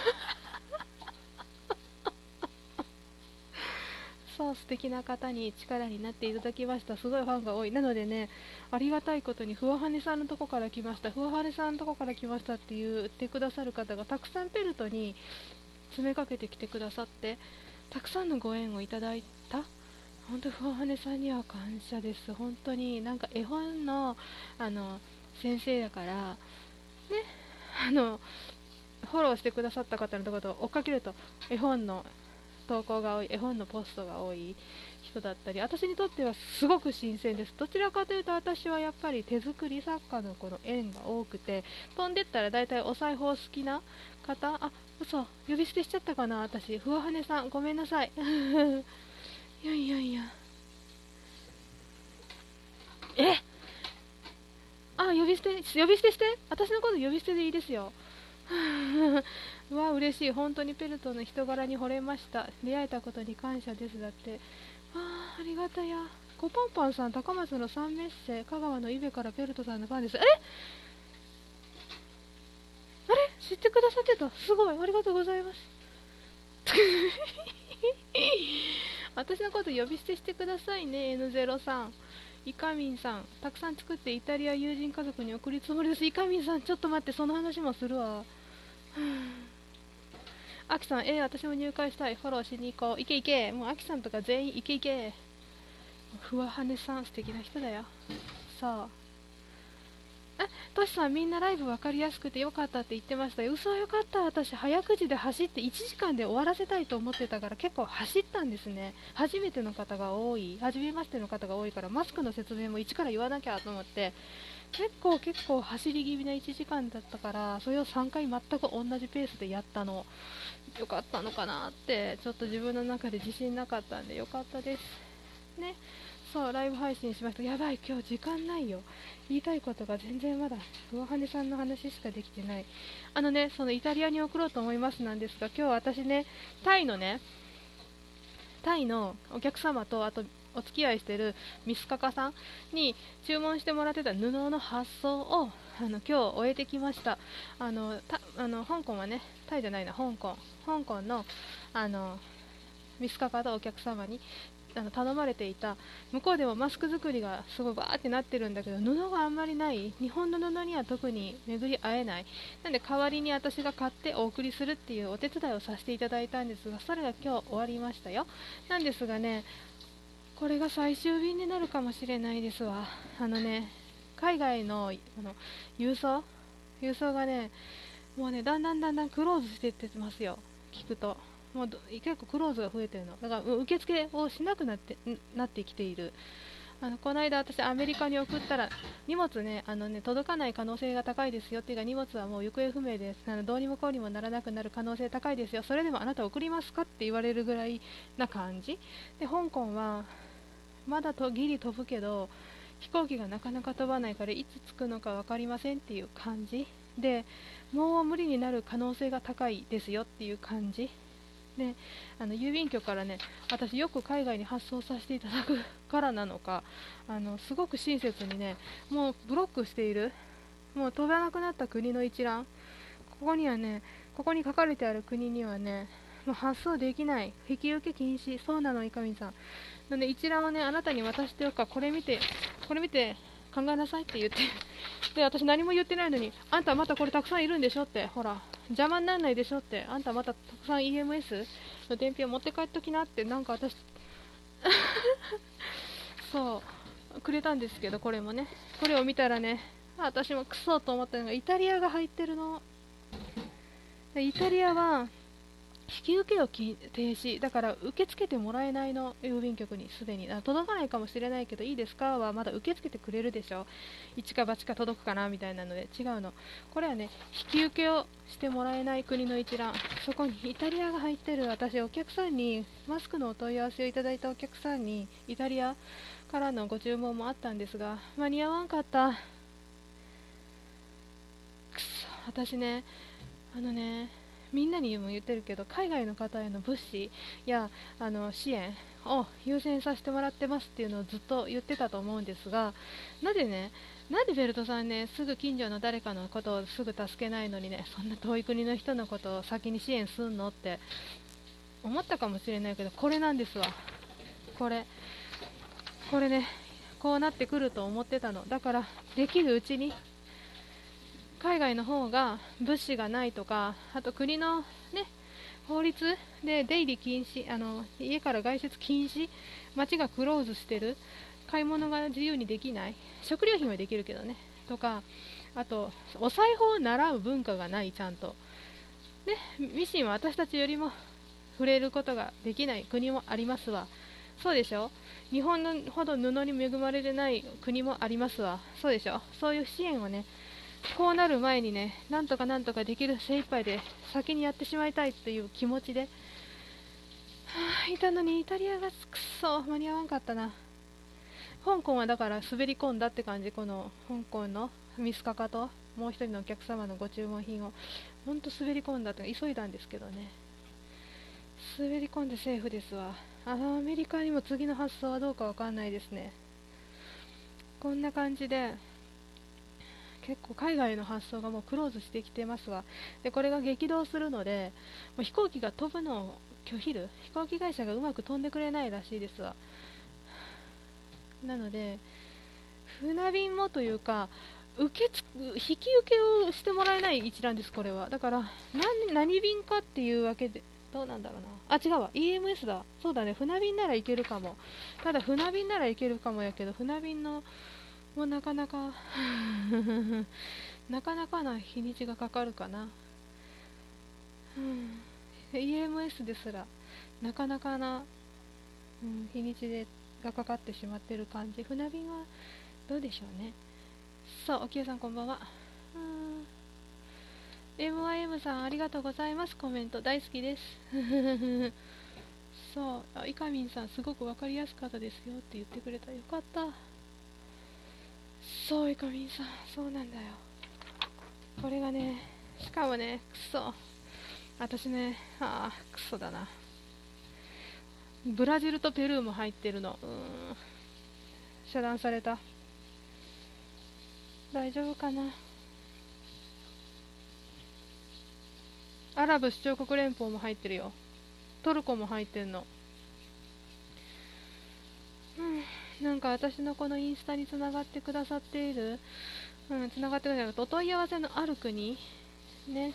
そう、素敵な方に力になっていただきました。すごいファンが多い。なのでね、ありがたいことに、ふわはねさんのとこから来ました、ふわはねさんのとこから来ましたって言ってくださる方がたくさんペルトに詰めかけてきてくださって、たくさんのご縁をいただいた。本当、ふわはねさんには感謝です。本当になんか絵本のあの先生だからね、あのフォローしてくださった方のところと追っかけると絵本の投稿が多い、絵本のポストが多い人だったり、私にとってはすごく新鮮です。どちらかというと私はやっぱり手作り作家のこの縁が多くて、飛んでったら大体お裁縫好きな方、あ、嘘、呼び捨てしちゃったかな、私、ふわはねさん、ごめんなさい。いやいやいや、え、あ、呼び捨て、呼び捨てして、私のこと呼び捨てでいいですよ。うわ、嬉しい。本当にペルトの人柄に惚れました。出会えたことに感謝です。だって。あー、ありがたや。コパンパンさん、高松の三メッセ、香川のイベからペルトさんのファンです。え、あれ、知ってくださってた。すごい。ありがとうございます。私のこと呼び捨てしてくださいね、エヌゼロ さん。イカミンさん、たくさん作ってイタリア友人家族に送りつもりです。イカミンさん、ちょっと待って、その話もするわ。アキさん、えー、私も入会したい。フォローしに行こう。いけいけ。もうアキさんとか全員いけいけ。ふわはねさん、素敵な人だよ。さあ。え、トシさん、みんなライブ分かりやすくてよかったって言ってましたよ。嘘、よかった。私、早口で走っていちじかんで終わらせたいと思ってたから結構走ったんですね。初めての方が多い。初めましての方が多いから、マスクの説明も一から言わなきゃと思って。結構結構走り気味ないちじかんだったから、それをさんかい全く同じペースでやったの。よかったのかなって、ちょっと自分の中で自信なかったんでよかったです。ね。そう、ライブ配信しました。やばい、今日時間ないよ。言いたいことが全然まだ、ふわはねさんの話しかできてない。あのね、そのイタリアに送ろうと思いますなんですが、今日私ね、タイのね、タイのお客様と、あとお付き合いしてるミスカカさんに注文してもらってた布の発送をあの今日終えてきました。あのたあの香港はね、タイじゃないな、香港香港のあのミスカカとお客様にあの頼まれていた。向こうでもマスク作りがすごいバーってなってるんだけど、布があんまりない、日本の布には特に巡り合えない。なんで代わりに私が買ってお送りするっていうお手伝いをさせていただいたんですが、それが今日終わりましたよ。なんですがね、これが最終便になるかもしれないですわ。あのね、海外のあの郵送郵送がね、もうね、だんだんだんだんクローズしていってますよ、聞くと。もう結構クローズが増えてるの。だから受付をしなくなってなってきている。あのこの間私アメリカに送ったら、荷物ね、あのね届かない可能性が高いですよっていうか、荷物はもう行方不明です、あのどうにもこうにもならなくなる可能性高いですよ、それでもあなた送りますかって言われるぐらいな感じで、香港はまだとギリ飛ぶけど飛行機がなかなか飛ばないからいつ着くのか分かりませんっていう感じで、もう無理になる可能性が高いですよっていう感じで、あの郵便局からね、私よく海外に発送させていただくからなのか、あのすごく親切にね、もうブロックしている、もう飛ばなくなった国の一覧、ここにはね、ここに書かれてある国にはね、もう発送できない、引き受け禁止、そうなの、いかみさん。なので一覧をね、あなたに渡しておくから、これ見て、これ見て考えなさいって言って、で、私何も言ってないのに、あんたまたこれたくさんいるんでしょって、ほら、邪魔にならないでしょって、あんたまたたくさん イーエムエス の伝票持って帰っときなって、なんか私、 くれたんですけど、これもね、これを見たらね、私もクソと思ったのがイタリアが入ってるの。イタリアは引き受けを停止だから受け付けてもらえないの、郵便局にすでに届かないかもしれないけどいいですかはまだ受け付けてくれるでしょ。一か八か届くかなみたいなので違うの。これはね、引き受けをしてもらえない国の一覧、そこにイタリアが入ってる。私お客さんにマスクのお問い合わせをいただいたお客さんにイタリアからのご注文もあったんですが間に合わんかった。くそ、私ね、あのねみんなにも言ってるけど、海外の方への物資やあの支援を優先させてもらってますっていうのをずっと言ってたと思うんですが、なぜね、なんでベルトさんね、すぐ近所の誰かのことをすぐ助けないのにね、そんな遠い国の人のことを先に支援すんのって思ったかもしれないけど、これなんですわ。これ、これね、こうなってくると思ってたの。だからできるうちに海外の方が物資がないとか、あと国の、ね、法律で出入り禁止、あの家から外出禁止、街がクローズしてる、買い物が自由にできない、食料品はできるけどね、とか、あとお裁縫を習う文化がない、ちゃんと、ね、ミシンは私たちよりも触れることができない国もありますわ。そうでしょ。日本のほど布に恵まれてない国もありますわ。そうでしょ。そういう支援をね、こうなる前にね、なんとかなんとかできる精一杯で先にやってしまいたいっていう気持ちで、はあ、いたのにイタリアがくっそ間に合わんかったな。香港はだから滑り込んだって感じ。この香港のミスカカともう一人のお客様のご注文品をほんと滑り込んだって、急いだんですけどね、滑り込んでセーフですわ。あのアメリカにも次の発送はどうかわかんないですね。こんな感じで結構海外の発送がもうクローズしてきてますわ。でこれが激動するので、もう飛行機が飛ぶのを拒否る、飛行機会社がうまく飛んでくれないらしいですわ。なので船便もというか受けつ引き受けをしてもらえない一覧です、これは。だから 何, 何便かっていうわけでどうなんだろうな。あ、違うわ、 イーエムエス だ。そうだね、船便ならいけるかも。ただ船便ならいけるかもやけど、船便のもうなかなかなかなかな日にちがかかるかな、うん、イーエムエス ですらなかなかな、うん、日にちでがかかってしまってる感じ。船便はどうでしょうね。そう、おきよさんこんばんは。うん、 エムワイエム さんありがとうございます。コメント大好きですそう、いかみんさんすごく分かりやすかったですよって言ってくれた。よかった。そう、いかみんさんそうなんだよ。これがね、しかもね、くそ私ね、ああクソだな、ブラジルとペルーも入ってるの。うーん、遮断された。大丈夫かな。アラブ首長国連邦も入ってるよ。トルコも入ってるの。うん、なんか私のこのインスタにつながってくださっている、うん、つながってくださるお問い合わせのある国ね、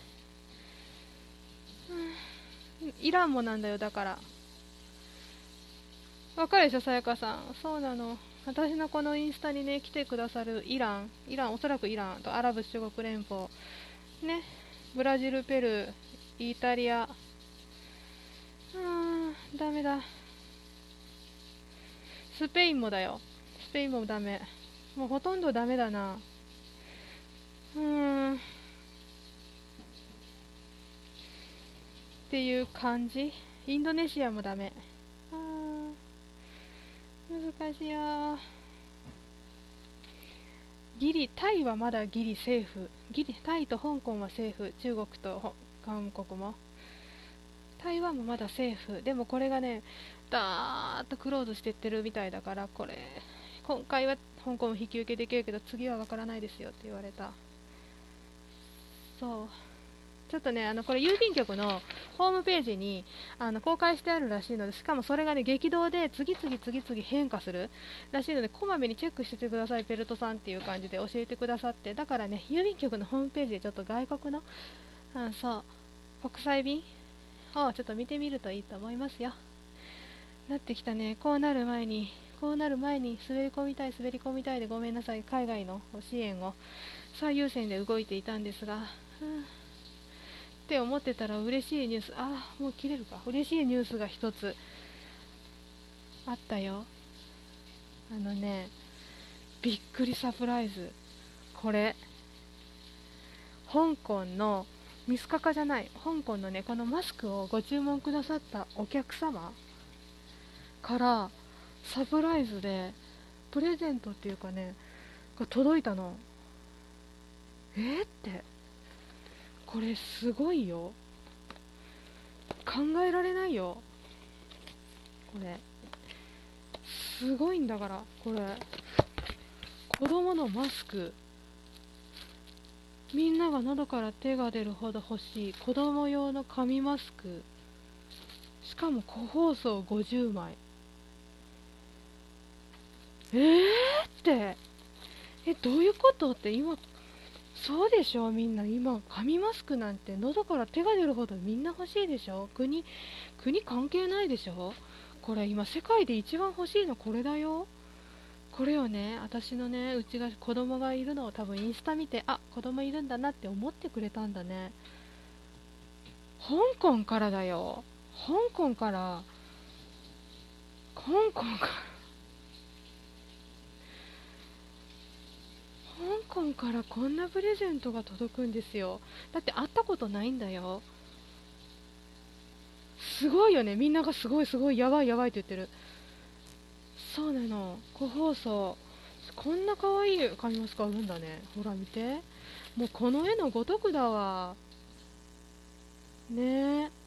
うん、イランもなんだよ。だからわかるでしょ、さやかさん。そうなの。私のこのインスタにね来てくださるイラン、イラン、おそらくイランとアラブ首長国連邦ね、ブラジル、ペルー、イタリア、うーん、ダメだ。スペインもだよ。スペインもダメ。もうほとんどダメだな。うーん。っていう感じ。インドネシアもダメ。あー、難しいや。ギリ、タイはまだギリセーフ。ギリ、タイと香港はセーフ。中国と韓国も。台湾もまだセーフ。でもこれがね、だーっとクローズしてってるみたいだから、これ、今回は香港も引き受けできるけど、次はわからないですよって言われた。そう。ちょっとね、あのこれ郵便局のホームページにあの公開してあるらしいので、しかもそれがね激動で次々次々変化するらしいので、こまめにチェックしててくださいペルトさんっていう感じで教えてくださって、だからね郵便局のホームページでちょっと外国の、うん、そう国際便をちょっと見てみるといいと思いますよ。なってきたね。こうなる前にこうなる前に滑り込みたい滑り込みたいでごめんなさい、海外の支援を最優先で動いていたんですが、うん、って思ってたら嬉しいニュース、あーもう切れるか、嬉しいニュースが一つあったよ。あのね、びっくりサプライズ。これ香港のミスカカじゃない、香港のね、このマスクをご注文くださったお客様からサプライズでプレゼントっていうかね、が届いたの。えー、ってこれすごいよ、考えられないよ、これすごいんだから。これ子供のマスク、みんなが喉から手が出るほど欲しい子供用の紙マスク、しかも個包装ごじゅうまい。えーってえどういうことって、今そうでしょ、みんな今紙マスクなんて喉から手が出るほどみんな欲しいでしょ。国国関係ないでしょ。これ今世界で一番欲しいのこれだよ。これをね、私のね、うちが子供がいるのを多分インスタ見て、あ、子供いるんだなって思ってくれたんだね。香港からだよ、香港から、香港から香港からこんなプレゼントが届くんですよ。だって会ったことないんだよ。すごいよね、みんながすごいすごいやばいやばいって言ってる。そうなの、個包装、こんな可愛い紙マスクあるんだね。ほら見て、もうこの絵のごとくだわねえ。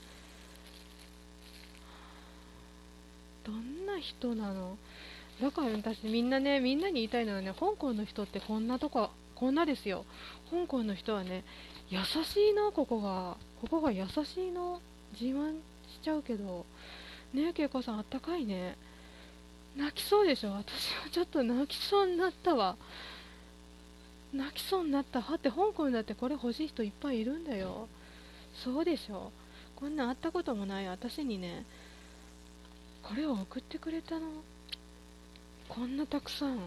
どんな人なの。だから私みんなね、みんなに言いたいのはね、香港の人ってこんなとここんなですよ。香港の人はね、優しいの、ここがここが優しいの。自慢しちゃうけどね。え、恵子さんあったかいね。泣きそうでしょ。私はちょっと泣きそうになったわ。泣きそうになった。だって香港だってこれ欲しい人いっぱいいるんだよ。そうでしょ。こんなん会ったこともない私にね、これを送ってくれたの。こんなたくさん。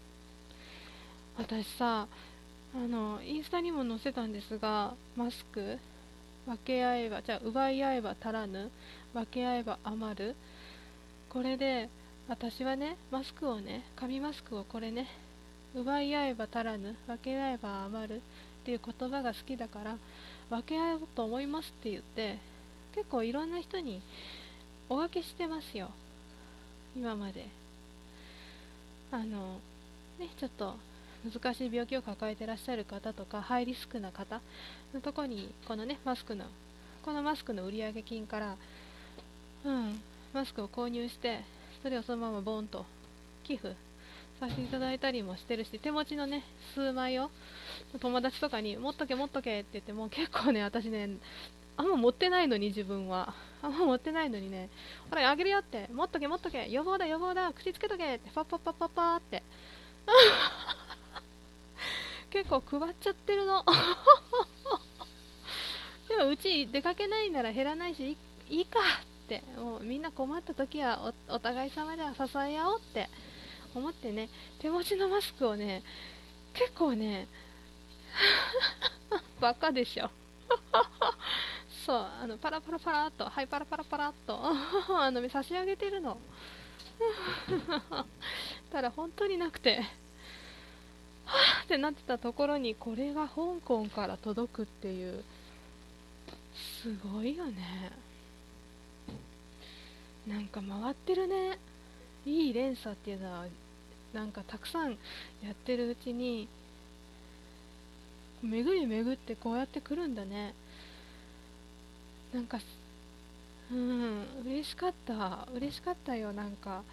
私さ、あのインスタにも載せたんですが、マスク分け合えば、じゃあ奪い合えば足らぬ、分け合えば余る。これで私はね、マスクをね、紙マスクをこれね、奪い合えば足らぬ、分け合えば余るっていう言葉が好きだから、分け合おうと思いますって言って、結構いろんな人にお分けしてますよ、今まで。あのね、ちょっと難しい病気を抱えてらっしゃる方とか、ハイリスクな方のとこに、このね、マスクの、このマスクの売上金から、うん、マスクを購入して、それをそのままボンと寄付させていただいたりもしてるし、手持ちのね、数枚を友達とかに持っとけ持っとけって言って、もう結構ね、私ね、あんま持ってないのに、自分はあんま持ってないのにね、ほらあげるよって、持っとけ持っとけ、予防だ予防だ、口つけとけって、パッパッパッパッパーって結構配っちゃってるのでもうち出かけないなら減らないし、いい、いいかって、もうみんな困った時は お, お互い様では支え合おうって思ってね、手持ちのマスクをね、結構ねバカでしょそう、あのパラパラパラっと、はい、パラパラパラっとあの差し上げてるのただ本当になくて、はぁってなってたところに、これが香港から届くっていう、すごいよね。なんか回ってるね、いい連鎖っていうのは。なんかたくさんやってるうちに巡り巡ってこうやってくるんだね。なんかうん嬉しかった嬉しかったよ。なんか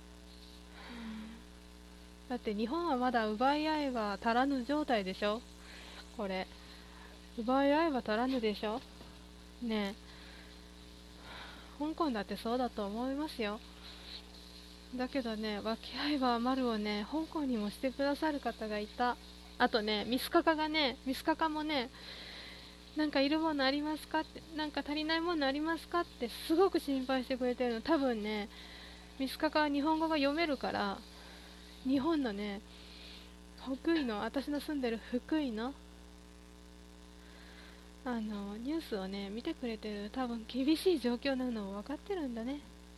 だって日本はまだ奪い合えば足らぬ状態でしょ。これ奪い合えば足らぬでしょね。え香港だってそうだと思いますよ。だけどね、分け合えば余るをね、香港にもしてくださる方がいた。あとね、ミスカカがね、ミスカカもね、なんかいるものありますかって、なんか足りないものありますかってすごく心配してくれてるの。多分ね、 ミスカカは日本語が読めるから、日本のね、福井の、私の住んでる福井のあのニュースをね見てくれてる。多分厳しい状況なのを分かってるんだね。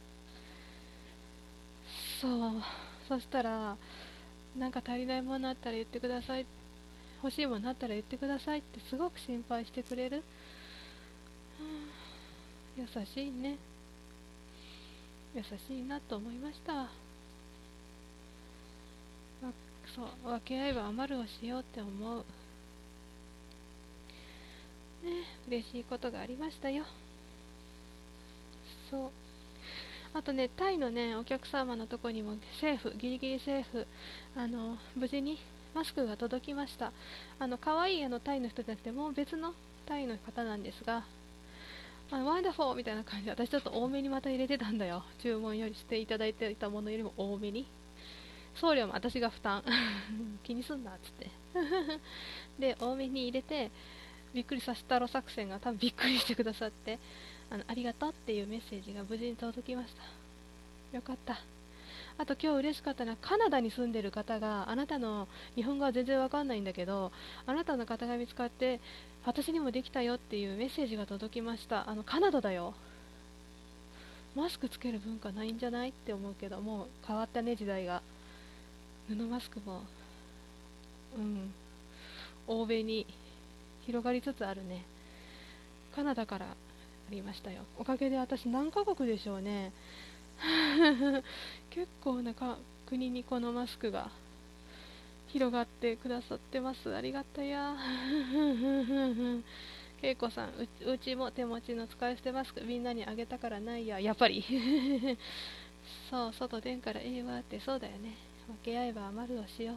そう、そしたら、なんか足りないものあったら言ってください、欲しいものあったら言ってくださいってすごく心配してくれる。優しいね、優しいなと思いましたわ。そう分け合えば余るをしようって思うね。嬉しいことがありましたよ。そう、あとね、タイのねお客様のとこにもセーフ、ギリギリセーフ、あの無事にマスクが届きました。あの可愛いあのタイの人じゃなくて、もう別のタイの方なんですが、あのワンダフォーみたいな感じで、私ちょっと多めにまた入れてたんだよ。注文よりしていただいていたものよりも多めに、送料も私が負担気にすんなっつってで多めに入れて、びっくりさせたろ作戦が多分びっくりしてくださって、あのありがとうっていうメッセージが無事に届きました。よかった。あと今日嬉しかったのは、カナダに住んでる方が、あなたの日本語は全然わかんないんだけど、あなたの方が見つかって私にもできたよっていうメッセージが届きました。あのカナダだよ。マスクつける文化ないんじゃないって思うけど、もう変わったね時代が。布マスクもうん欧米に広がりつつあるね。カナダからありましたよ。おかげで私何カ国でしょうね結構なか国にこのマスクが広がってくださってます。ありがたやけいこさん、う、うちも手持ちの使い捨てマスクみんなにあげたからないや、やっぱりそう、外出んからええわって。そうだよね、分け合えば余るをしよう。は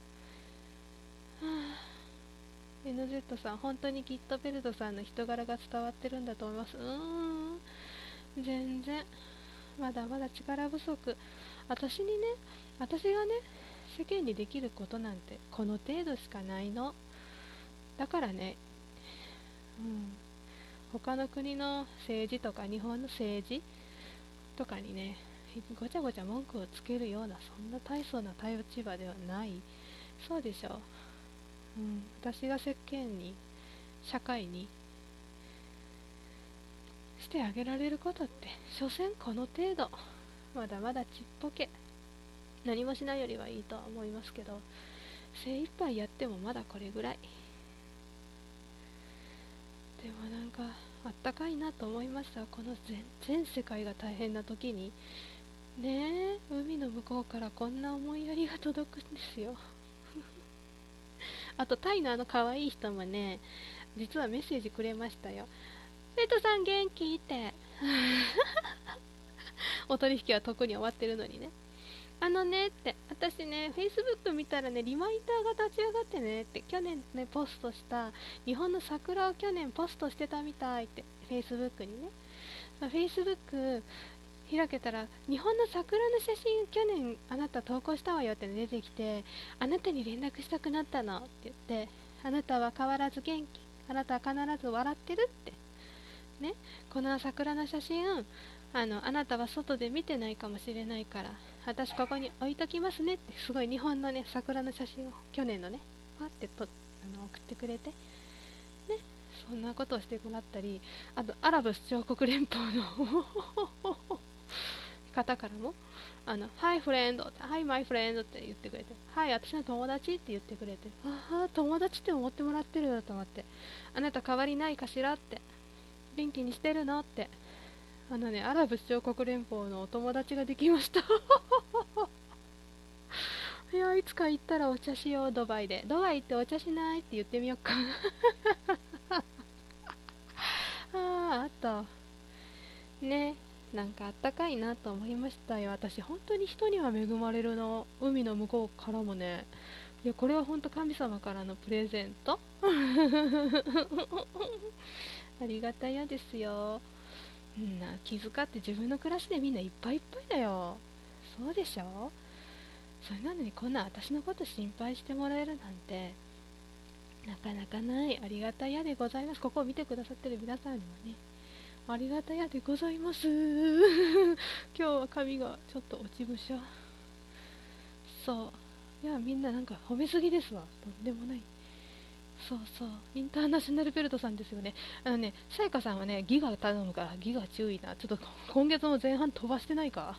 あ、エヌゼット さん、本当にきっとベルトさんの人柄が伝わってるんだと思います。うーん、全然まだまだ力不足。私にね、私がね、世間にできることなんてこの程度しかないの。だからね、うん、他の国の政治とか日本の政治とかにね、ごちゃごちゃ文句をつけるような、そんな大層な立場ではない。そうでしょう、うん、私が世間に、社会にしてあげられることって、所詮この程度。まだまだちっぽけ。何もしないよりはいいとは思いますけど、精一杯やってもまだこれぐらい。でもなんかあったかいなと思いました。この 全, 全世界が大変な時にねえ、海の向こうからこんな思いやりが届くんですよあとタイのあの可愛い人もね、実はメッセージくれましたよ。レトさん元気ってお取引は特に終わってるのにね。あのねって、私ね、Facebook 見たらね、リマインダーが立ち上がってねって、去年ね、ポストした、日本の桜を去年ポストしてたみたいって、Facebook にね。Facebook 開けたら、日本の桜の写真、去年あなた投稿したわよって出てきて、あなたに連絡したくなったのって言って、あなたは変わらず元気、あなたは必ず笑ってるって。ね、この桜の写真、あのあなたは外で見てないかもしれないから、私ここに置いときますねって、すごい日本のね桜の写真を去年のねパってとあの送ってくれてね、そんなことをしてもらったり、あとアラブ首長国連邦の方からも、あの Hi friend、 Hi my friend って言ってくれて、はい、私の友達って言ってくれて、ああ友達って思ってもらってると思って、あなた変わりないかしらって、元気にしてるのって。あのね、アラブ首長国連邦のお友達ができましたいや、いつか行ったらお茶しよう。ドバイで。ドバイ行ってお茶しないって言ってみようかああ、あとね、なんかあったかいなと思いましたよ。私本当に人には恵まれるの。海の向こうからもね、いや、これは本当神様からのプレゼントありがたやですよ。んな気遣って自分の暮らしでみんないっぱいいっぱいだよ。そうでしょ。それなのにこんな私のこと心配してもらえるなんてなかなかない。ありがたやでございます。ここを見てくださってる皆さんにもね、 ありがたやでございます。今日は髪がちょっと落ちぶしゃ。そう。いや、みんななんか褒めすぎですわ。とんでもない。そうそう。インターナショナルベルトさんですよね。あのね、さやかさんはね、ギガ頼むからギガ注意な。ちょっと今月も前半飛ばしてないか。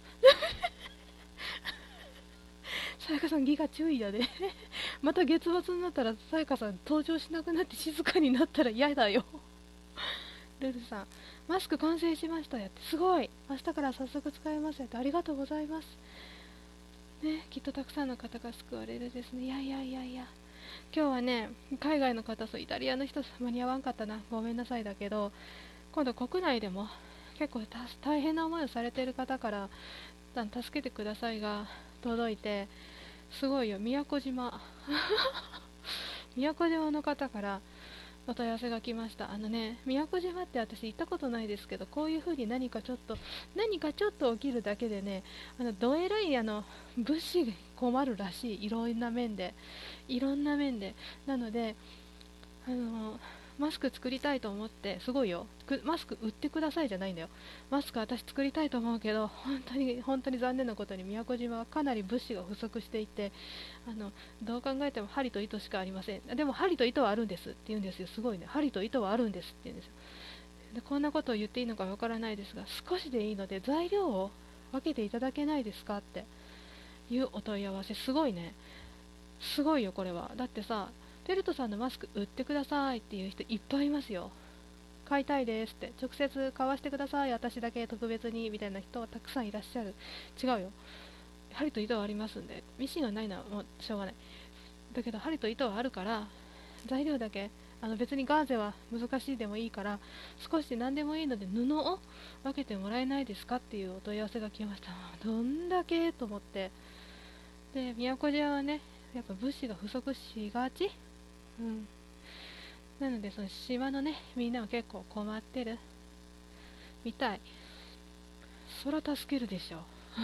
さやかさんギガ注意だね。また月末になったらさやかさん登場しなくなって静かになったら嫌だよ。ルルさん、マスク完成しましたやって、すごい。明日から早速使えますやって、ありがとうございます。ね、きっとたくさんの方が救われるですね。いやいやいやいや。今日はね、海外の方、そうイタリアの人間に合わんかったな、ごめんなさいだけど、今度国内でも結構大変な思いをされている方から助けてくださいが届いて、すごいよ。宮古島宮古島の方からお問い合わせが来ました。あのね、宮古島って私行ったことないですけど、こういう風に何かちょっと何かちょっと起きるだけでね、あのどえらいあの物資が困るらしい。いろんな面でいろんな面でなので、あのマスク作りたいと思って、すごいよ、マスク売ってくださいじゃないんだよ。マスク私作りたいと思うけど、本当に本当に残念なことに宮古島はかなり物資が不足していて、あのどう考えても針と糸しかありません。でも針と糸はあるんですって言うんですよ。すごいね、針と糸はあるんですって言うんですよ。でこんなことを言っていいのかわからないですが、少しでいいので材料を分けていただけないですかっていうお問い合わせ、すごいね。すごいよこれは。だってさ、テルトさんのマスク売ってくださいっていう人いっぱいいますよ。買いたいですって直接買わせてください、私だけ特別にみたいな人はたくさんいらっしゃる。違うよ、針と糸はありますんで。ミシンがないのはもうしょうがない。だけど針と糸はあるから材料だけ、あの別にガーゼは難しいでもいいから少し何でもいいので布を分けてもらえないですかっていうお問い合わせが来ました。どんだけと思って。で宮古島はね、やっぱ物資が不足しがち、うん、なのでその島のねみんなは結構困ってるみたい。そら助けるでしょ。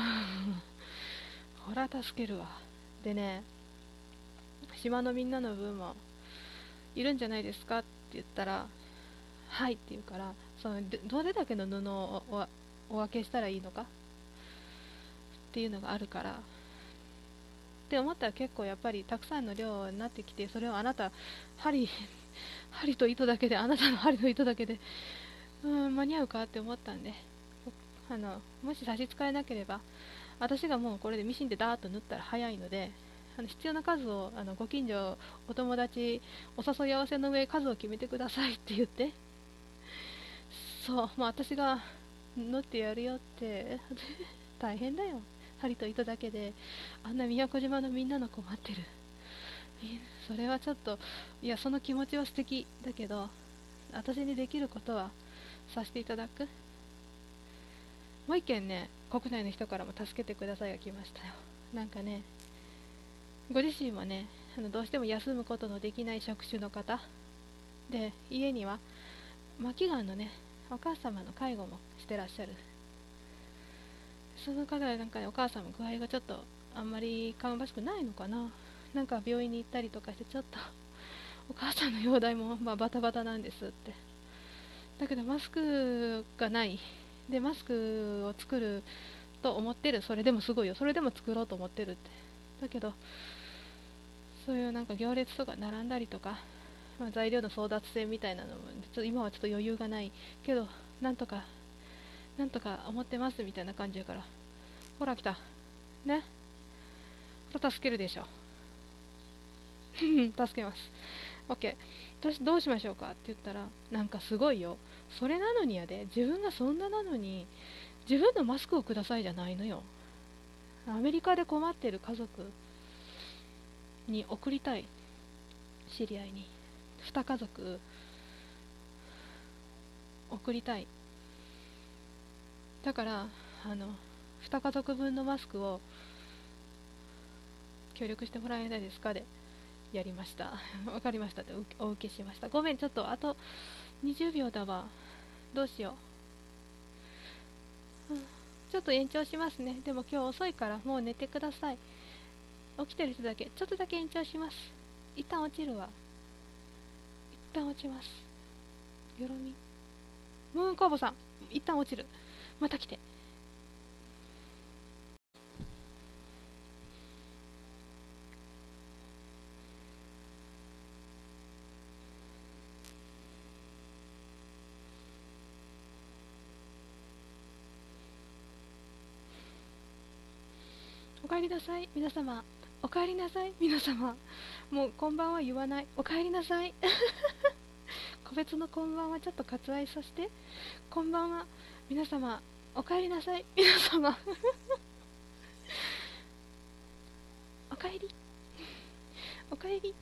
ほら助けるわ。でね、島のみんなの分もいるんじゃないですかって言ったら、はいって言うから、そのどれだけの布をお分けしたらいいのかっていうのがあるからって思ったら、結構やっぱりたくさんの量になってきて、それをあなた針針と糸だけで、あなたの針と糸だけでうーん間に合うかって思ったんで、あのもし差し支えなければ私がもうこれでミシンでダーッと縫ったら早いので、あの必要な数をあのご近所お友達お誘い合わせの上数を決めてくださいって言って、そう、まあ、私が縫ってやるよって大変だよ、針と糸だけであんな宮古島のみんなの困ってる、それはちょっと、いやその気持ちは素敵だけど、私にできることはさせていただく。もう一件ね、国内の人からも助けてくださいが来ましたよ。なんかね、ご自身もね、あのどうしても休むことのできない職種の方で、家には末期がんのねお母様の介護もしてらっしゃる。その方なんかね、お母さんも具合がちょっとあんまり芳しくないのかな、なんか病院に行ったりとかして、ちょっとお母さんの容体もまあバタバタなんですって。だけどマスクがないで、マスクを作ると思ってる。それでもすごいよ、それでも作ろうと思ってるって。だけどそういうなんか行列とか並んだりとか、まあ、材料の争奪戦みたいなのもちょっと今はちょっと余裕がないけど、なんとかなんとか思ってますみたいな感じやから、ほら来たね、これ助けるでしょ。助けます。 OK、 どうしどうしましょうかって言ったら、なんかすごいよ、それなのにやで、自分がそんななのに自分のマスクをくださいじゃないのよ。アメリカで困ってる家族に送りたい、知り合いにに家族送りたい。だからあのに家族分のマスクを協力してもらえないですかでやりました。わかりましたってお受けしました。ごめん、ちょっとあとにじゅうびょうだわ、どうしよう、うん、ちょっと延長しますね。でも今日遅いからもう寝てください。起きてる人だけちょっとだけ延長します。一旦落ちるわ、一旦落ちます。よろみムーンコーボさん、 一旦落ちる。また来て。おかえりなさい皆様。おかえりなさい皆様。もうこんばんは言わない。おかえりなさい。個別のこんばんはちょっと割愛させて。こんばんは皆様。おかえりなさい皆様。おかえり。おかえり。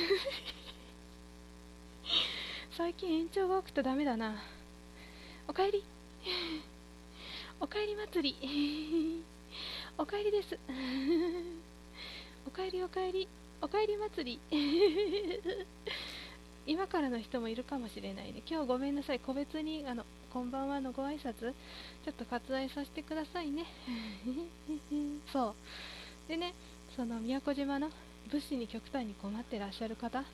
最近延長が多くてダメだな。おかえり。おかえり祭り。おかえりです。おかえりおかえり。おかえり祭り。今からの人もいるかもしれないね。今日ごめんなさい。個別にあのこんばんはのご挨拶ちょっと割愛させてくださいね。そうでね、その宮古島の物資に極端に困ってらっしゃる方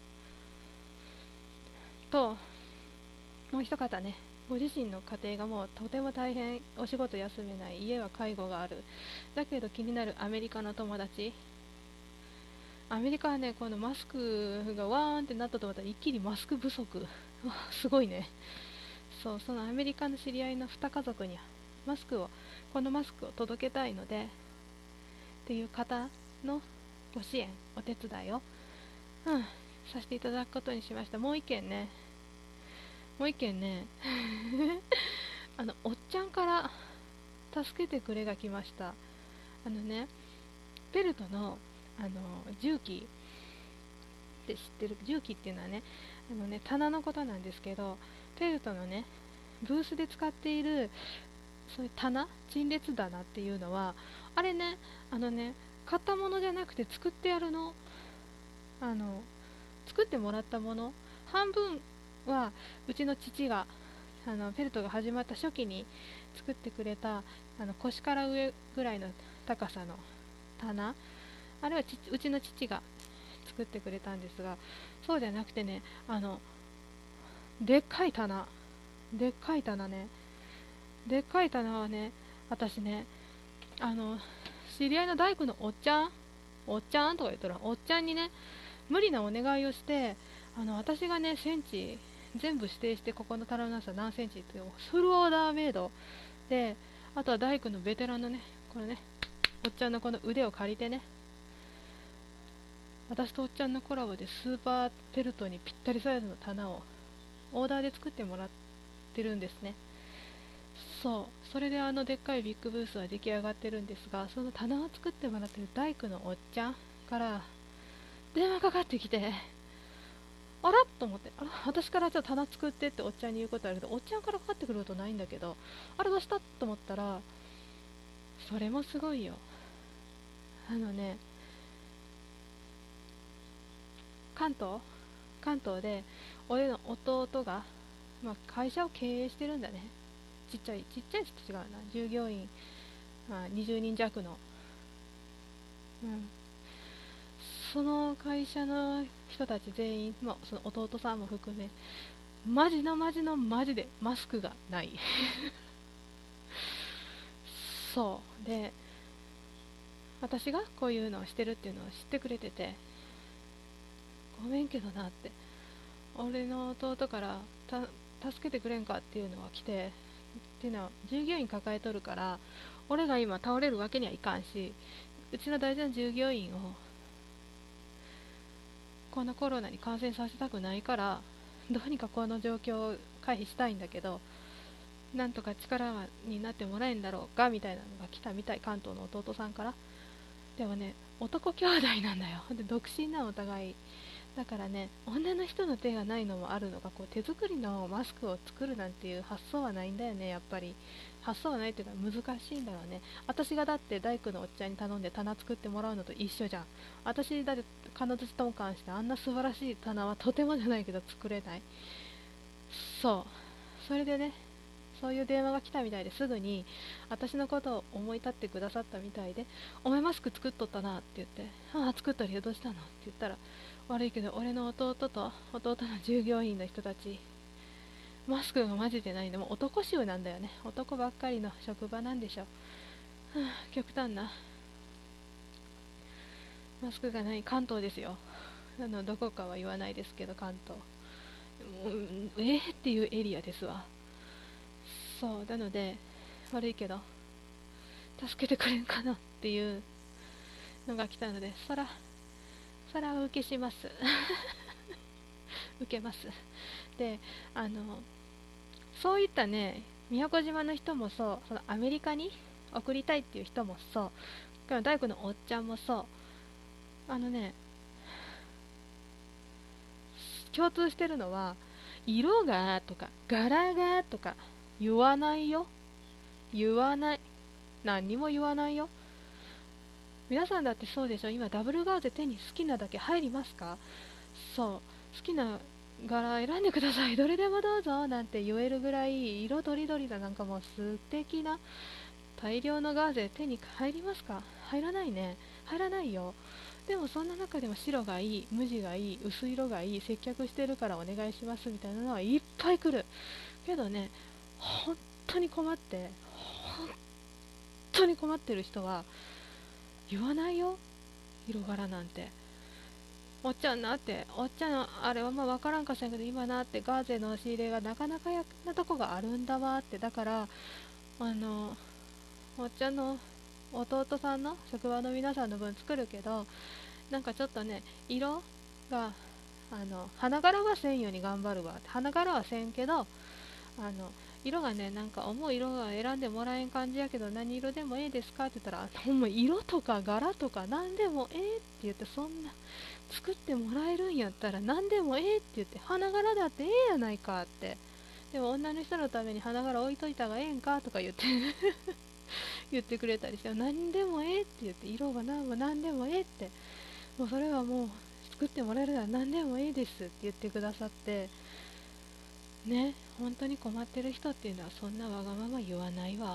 と、もう一方ね、ご自身の家庭がもうとても大変、お仕事休めない、家は介護がある、だけど気になるアメリカの友達。アメリカはね、このマスクがわーんってなったと思ったら一気にマスク不足。すごいね。そう、そのアメリカの知り合いのに家族にマスクを、このマスクを届けたいのでっていう方のご支援、お手伝いを、うん、させていただくことにしました。もう一件ね、もう一件ね、あの、おっちゃんから助けてくれが来ました。あのね、ベルトの、あの重機って知ってる？重機っていうのはね、あのね、棚のことなんですけど、ベルトのね、ブースで使っているそういう棚、陳列棚っていうのは、あれね、あのね、買ったものじゃなくて作ってあるの、あの作ってもらったもの、半分はうちの父が、あのペルトが始まった初期に作ってくれた、あの腰から上ぐらいの高さの棚、あれはちうちの父が作ってくれたんですが、そうじゃなくてね、あのでっかい棚、でっかい棚ね、でっかい棚はね、私ね、あの知り合いの大工のおっちゃん、おっちゃんとか言ったら、おっちゃんにね、無理なお願いをして、あの私がね、センチ全部指定して、ここの棚の長さ何センチっていうフルオーダーメイドで、あとは大工のベテランのね、これね、おっちゃんのこの腕を借りてね、私とおっちゃんのコラボでスーパーペルトにぴったりサイズの棚をオーダーで作ってもらってるんですね。そう、それであのでっかいビッグブースは出来上がってるんですが、その棚を作ってもらってる大工のおっちゃんから電話かかってきて、あらっと思って、あら、私からじゃあ棚作ってっておっちゃんに言うことあるけど、おっちゃんからかかってくることないんだけど、あれどうしたと思ったら、それもすごいよ。あのね、関東関東で俺の弟が、まあ、会社を経営してるんだね。ちっちゃいちっちゃい人違うな、従業員、まあ、にじゅうにん弱の、うん、その会社の人たち全員、まあ、その弟さんも含め、マジのマジのマジでマスクがない。そうで、私がこういうのをしてるっていうのを知ってくれてて、ごめんけどなって、俺の弟からた助けてくれんかっていうのが来て、っていうのは従業員抱えとるから、俺が今倒れるわけにはいかんし、うちの大事な従業員をこのコロナに感染させたくないから、どうにかこの状況を回避したいんだけど、なんとか力になってもらえんだろうかみたいなのが来たみたい、関東の弟さんから。でもね、男兄弟なんだよ。で独身なお互いだからね、女の人の手がないのもあるのが、こう手作りのマスクを作るなんていう発想はないんだよね。やっぱり発想はないっていうのは難しいんだろうね。私がだって大工のおっちゃんに頼んで棚作ってもらうのと一緒じゃん。私だって彼女とも関してあんな素晴らしい棚はとてもじゃないけど作れない。そう、それでね、そういう電話が来たみたいで、すぐに私のことを思い立ってくださったみたいで、お前マスク作っとったなって言って、ああ作っとるよ、どうしたのって言ったら、悪いけど俺の弟と弟の従業員の人たちマスクがマジでないんで、もう男衆なんだよね。男ばっかりの職場なんでしょ。はあ、極端な。マスクがない関東ですよ。あのどこかは言わないですけど、関東。もうえー、っていうエリアですわ。そうなので、悪いけど助けてくれんかなっていうのが来たので、そらそら受けします受けます。で、あのそういったね、宮古島の人もそう、そのアメリカに送りたいっていう人もそう、大工のおっちゃんもそう、あのね、共通してるのは、色がとか柄がとか言わないよ。言わない。何にも言わないよ。皆さんだってそうでしょ。今ダブルガーゼ手に好きなだけ入りますか？そう、好きな柄選んでください、どれでもどうぞなんて言えるぐらい、色とりどりだ、なんかもう素敵な大量のガーゼ手に入りますか？入らないね。入らないよ。でもそんな中でも白がいい、無地がいい、薄い色がいい、接客してるからお願いしますみたいなのはいっぱい来るけどね、本当に困って、本当に困ってる人は言わないよ、色柄なんて。おっちゃんなって、おっちゃんのあれはまあ分からんかしらんけど、今なってガーゼの仕入れがなかなかやなとこがあるんだわって。だからあのおっちゃんの弟さんの職場の皆さんの分作るけど、なんかちょっとね、色があの花柄はせんように頑張るわって。花柄はせんけど、あの色がね、なんか思う色が選んでもらえん感じやけど、何色でもええですかって言ったら、ほんま色とか柄とか何でもええって言って、そんな作ってもらえるんやったら何でもええって言って、花柄だってええやないかって。でも女の人のために花柄置いといたがええんかとか言って言ってくれたりして、何でもええって言って、色が何も何でもええって、もうそれはもう作ってもらえるなら何でもいいですって言ってくださって、ね、本当に困ってる人っていうのはそんなわがまま言わないわ。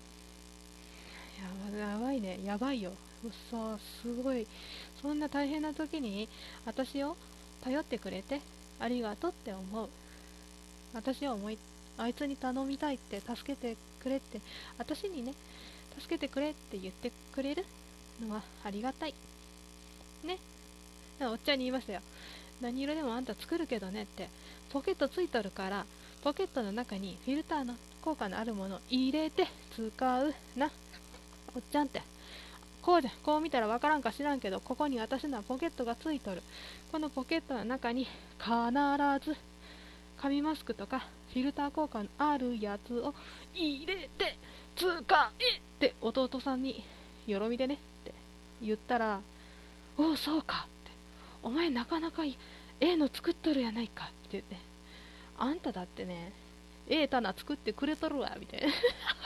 やばやばいね、やばいよ。そう、すごい。そんな大変な時に私を頼ってくれてありがとうって思う。私は思い、あいつに頼みたいって、助けてくれって、私にね、助けてくれって言ってくれるのはありがたいね。おっちゃんに言いましたよ。何色でもあんた作るけどねって。ポケットついとるから、ポケットの中にフィルターの効果のあるものを入れて使うな、おっちゃんって。こうじゃ、こう見たらわからんか知らんけど、ここに私のはポケットがついとる。このポケットの中に必ず紙マスクとかフィルター効果のあるやつを入れて使えって弟さんによろみでねって言ったら、おおそうかって、お前なかなかええの作っとるやないかって言って、あんただってね、ええ棚作ってくれとるわみたいな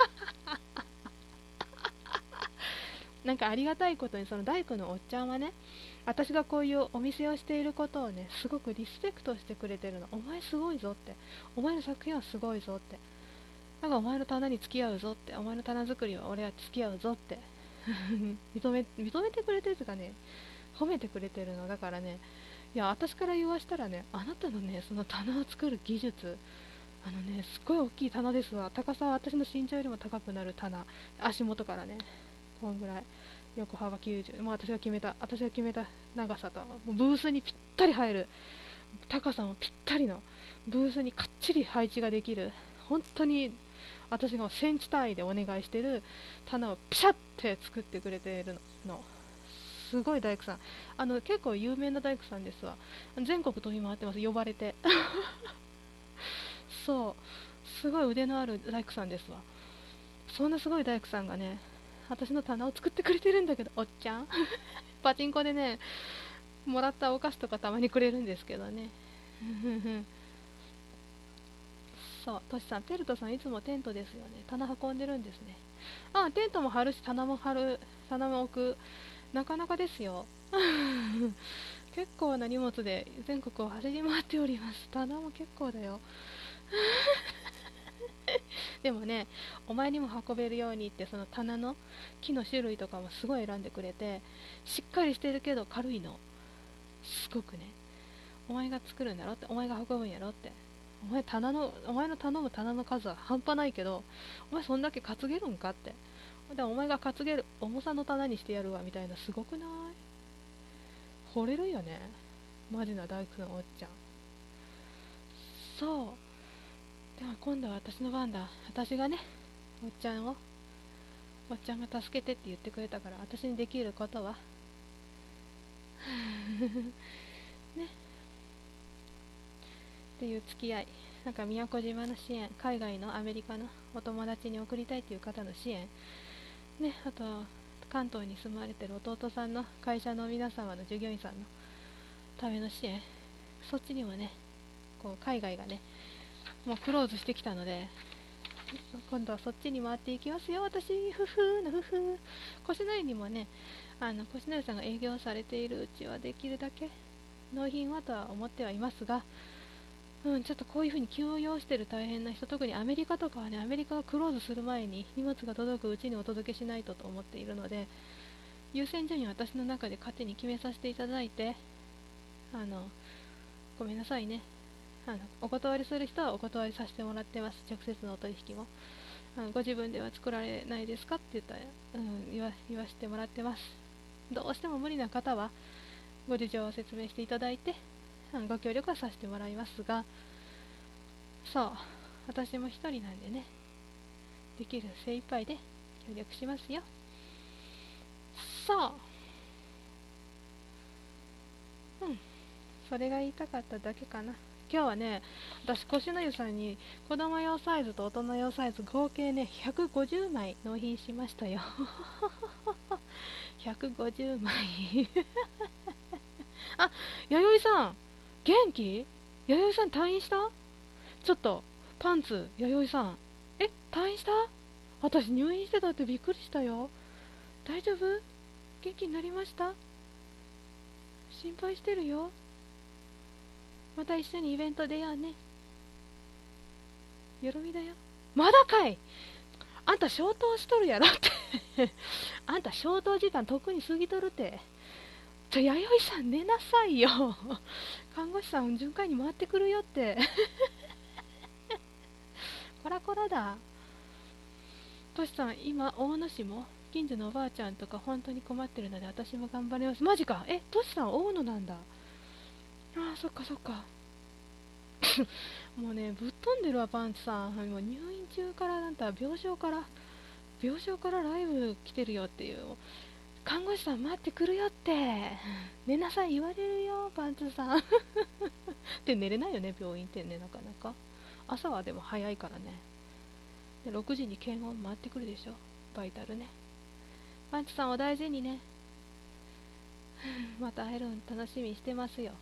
なんかありがたいことに、その大工のおっちゃんはね、私がこういうお店をしていることをね、すごくリスペクトしてくれてるの。お前すごいぞって、お前の作品はすごいぞって、なんかお前の棚に付き合うぞって、お前の棚作りは俺は付き合うぞって認め認めてくれてるとかね、褒めてくれてるのだからね。いや、私から言わしたらね、あなたのね、その棚を作る技術、あのね、すっごい大きい棚ですわ。高さは私の身長よりも高くなる棚、足元からね、こんぐらい、横幅きゅうじゅう、もう私が決めた、私が決めた長さと、もうブースにぴったり入る、高さもぴったりの、ブースにかっちり配置ができる、本当に私がセンチ単位でお願いしてる棚をピシャって作ってくれているの。すごい大工さん。あの結構有名な大工さんですわ。全国飛び回ってます、呼ばれてそう、すごい腕のある大工さんですわ。そんなすごい大工さんがね、私の棚を作ってくれてるんだけど、おっちゃんパチンコでね、もらったお菓子とかたまにくれるんですけどねそう、トシさん、テルトさんいつもテントですよね。棚運んでるんですね。あ、テントも張るし、棚も張る、棚も置く。なかなかですよ結構な荷物で全国を走り回っております。棚も結構だよでもね、お前にも運べるようにって、その棚の木の種類とかもすごい選んでくれて、しっかりしてるけど軽いの。すごくね。お前が作るんだろって、お前が運ぶんやろって。 お前棚のお前の頼む棚の数は半端ないけど、お前そんだけ担げるんかって。でお前が担げる重さの棚にしてやるわみたいな、すごくない？惚れるよね、マジな大工のおっちゃん。そう。では今度は私の番だ。私がね、おっちゃんをおっちゃんが助けてって言ってくれたから、私にできることはねっていう付き合い。なんか宮古島の支援、海外のアメリカのお友達に送りたいっていう方の支援ね、あと関東に住まれてる弟さんの会社の皆様の従業員さんのための支援、そっちにもね、こう海外がねもうクローズしてきたので、今度はそっちに回っていきますよ、私。ふふのふふ。越谷にもね、あの越谷さんが営業されているうちはできるだけ納品はとは思ってはいますが、うん、ちょっとこういう風に休養してる大変な人、特にアメリカとかはね、アメリカがクローズする前に荷物が届くうちにお届けしないとと思っているので、優先順位は私の中で勝手に決めさせていただいて、あのごめんなさいね、あのお断りする人はお断りさせてもらってます。直接のお取引もあのご自分では作られないですかって言ったら、うん、言わ言わせてもらってます。どうしても無理な方はご事情を説明していただいて、あのご協力はさせてもらいますが、そう私も一人なんでね、できる精一杯で協力しますよ。そう、うん、それが言いたかっただけかな。今日はね、私、越の湯さんに子供用サイズと大人用サイズ合計ね、ひゃくごじゅうまい納品しましたよ。ひゃくごじゅうまい。あ、弥生さん、元気？弥生さん退院した？ちょっと、パンツ、弥生さん。え、退院した？私入院してたってびっくりしたよ。大丈夫？元気になりました？心配してるよ。また一緒にイベント出ようね。よろみだよ。まだかい。あんた消灯しとるやろってあんた消灯時間とっくに過ぎとるって。ちょ、弥生さん寝なさいよ看護師さん巡回に回ってくるよってこらこらだ。トシさん、今大野市も近所のおばあちゃんとか本当に困ってるので私も頑張ります。マジか。え、トシさん大野なんだ。ああ、そっかそっかもうね、ぶっ飛んでるわ、パンツさん。もう入院中からなんた病床から病床からライブ来てるよっていう。看護師さん待ってくるよって寝なさい言われるよ、パンツさんで寝れないよね、病院ってね、なかなか。朝はでも早いからね。でろくじに検温回ってくるでしょ、バイタルね。パンツさんお大事にねまた会えるの楽しみにしてますよ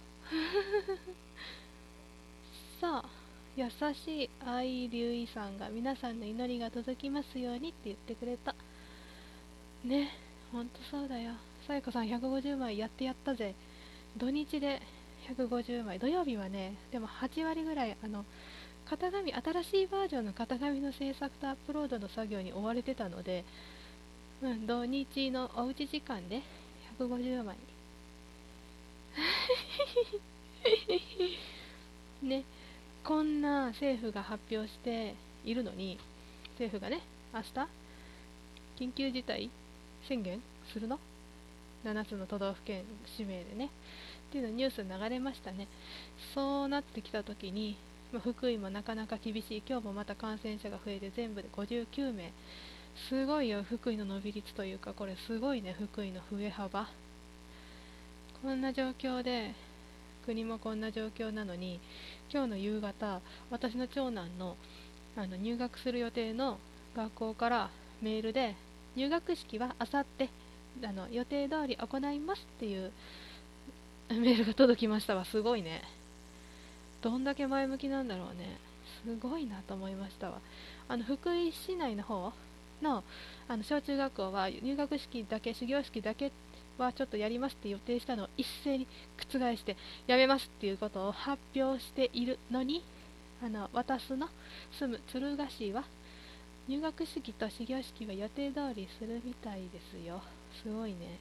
さあ、優しい愛龍衣さんが皆さんの祈りが届きますようにって言ってくれたね。ほんとそうだよ。さやかさんひゃくごじゅうまいやってやったぜ。土日でひゃくごじゅうまい、土曜日はね、でもはち割ぐらいあの型紙、新しいバージョンの型紙の制作とアップロードの作業に追われてたので、うん、土日のおうち時間でひゃくごじゅうまいね。こんな政府が発表しているのに、政府がね、明日緊急事態宣言するの？ なな つの都道府県指名でねっていうのニュース流れましたね。そうなってきた時に、まあ、福井もなかなか厳しい。今日もまた感染者が増えて全部でごじゅうきゅうめい。すごいよ、福井の伸び率というか、これすごいね、福井の増え幅。こんな状況で国もこんな状況なのに、今日の夕方、私の長男のあの入学する予定の学校からメールで、入学式はあさってあの予定通り行いますっていうメールが届きましたわ。すごいね。どんだけ前向きなんだろうね。すごいなと思いましたわ。あの福井市内の方のあの小中学校は入学式だけ、始業式だけはちょっとやりますって予定したのを一斉に覆してやめますっていうことを発表しているのに、あの私の住む敦賀市は入学式と始業式は予定通りするみたいですよ。すごいね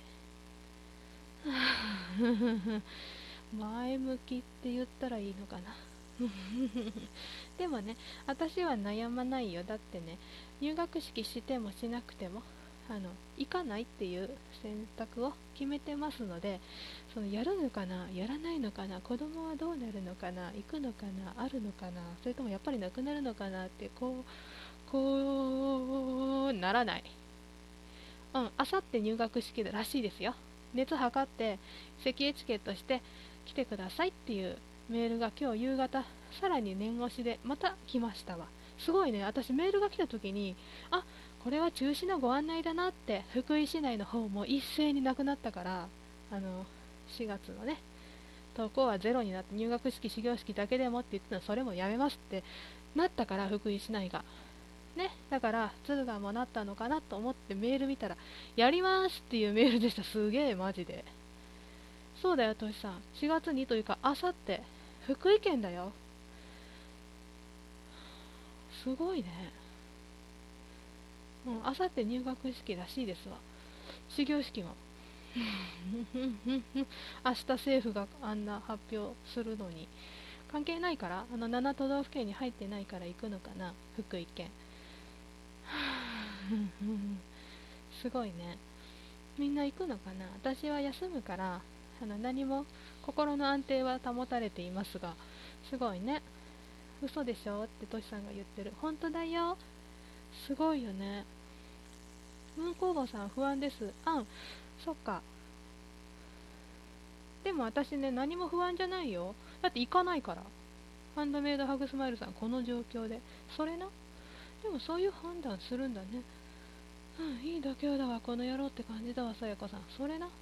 前向きって言ったらいいのかな。 でもね、私は悩まないよ。だってね、入学式してもしなくてもあの行かないっていう選択を決めてますので、そのやるのかな、やらないのかな、子供はどうなるのかな、行くのかな、あるのかな、それともやっぱりなくなるのかなって、こうこうならない。うん、あさって入学式らしいですよ。熱測って席エチケットして来てくださいっていうメールが今日夕方、さらに念押しでまた来ましたわ。すごいね。私メールが来た時に、あ、これは中止のご案内だなって、福井市内の方も一斉になくなったから、あのしがつのね、登校はゼロになって入学式始業式だけでもって言ってたの、それもやめますってなったから、福井市内がね、だから敦賀もなったのかなと思ってメール見たら、やりますっていうメールでした。すげえマジで。そうだよトシさん、しがつにというかあさって福井県だよ。すごいね。うん、あさって入学式らしいですわ。始業式も明日政府があんな発表するのに関係ないから、あのなな都道府県に入ってないから行くのかな、福井県。すごいね。みんな行くのかな。私は休むから、あの何も心の安定は保たれていますが、すごいね。嘘でしょってトシさんが言ってる。本当だよ。すごいよね。運行簿さん不安です。あん、そっか。でも私ね、何も不安じゃないよ。だって行かないから。ハンドメイドハグスマイルさん、この状況で。それな。でもそういう判断するんだね。うん、いい度胸だわ、この野郎って感じだわ、さやかさん。それな。うん、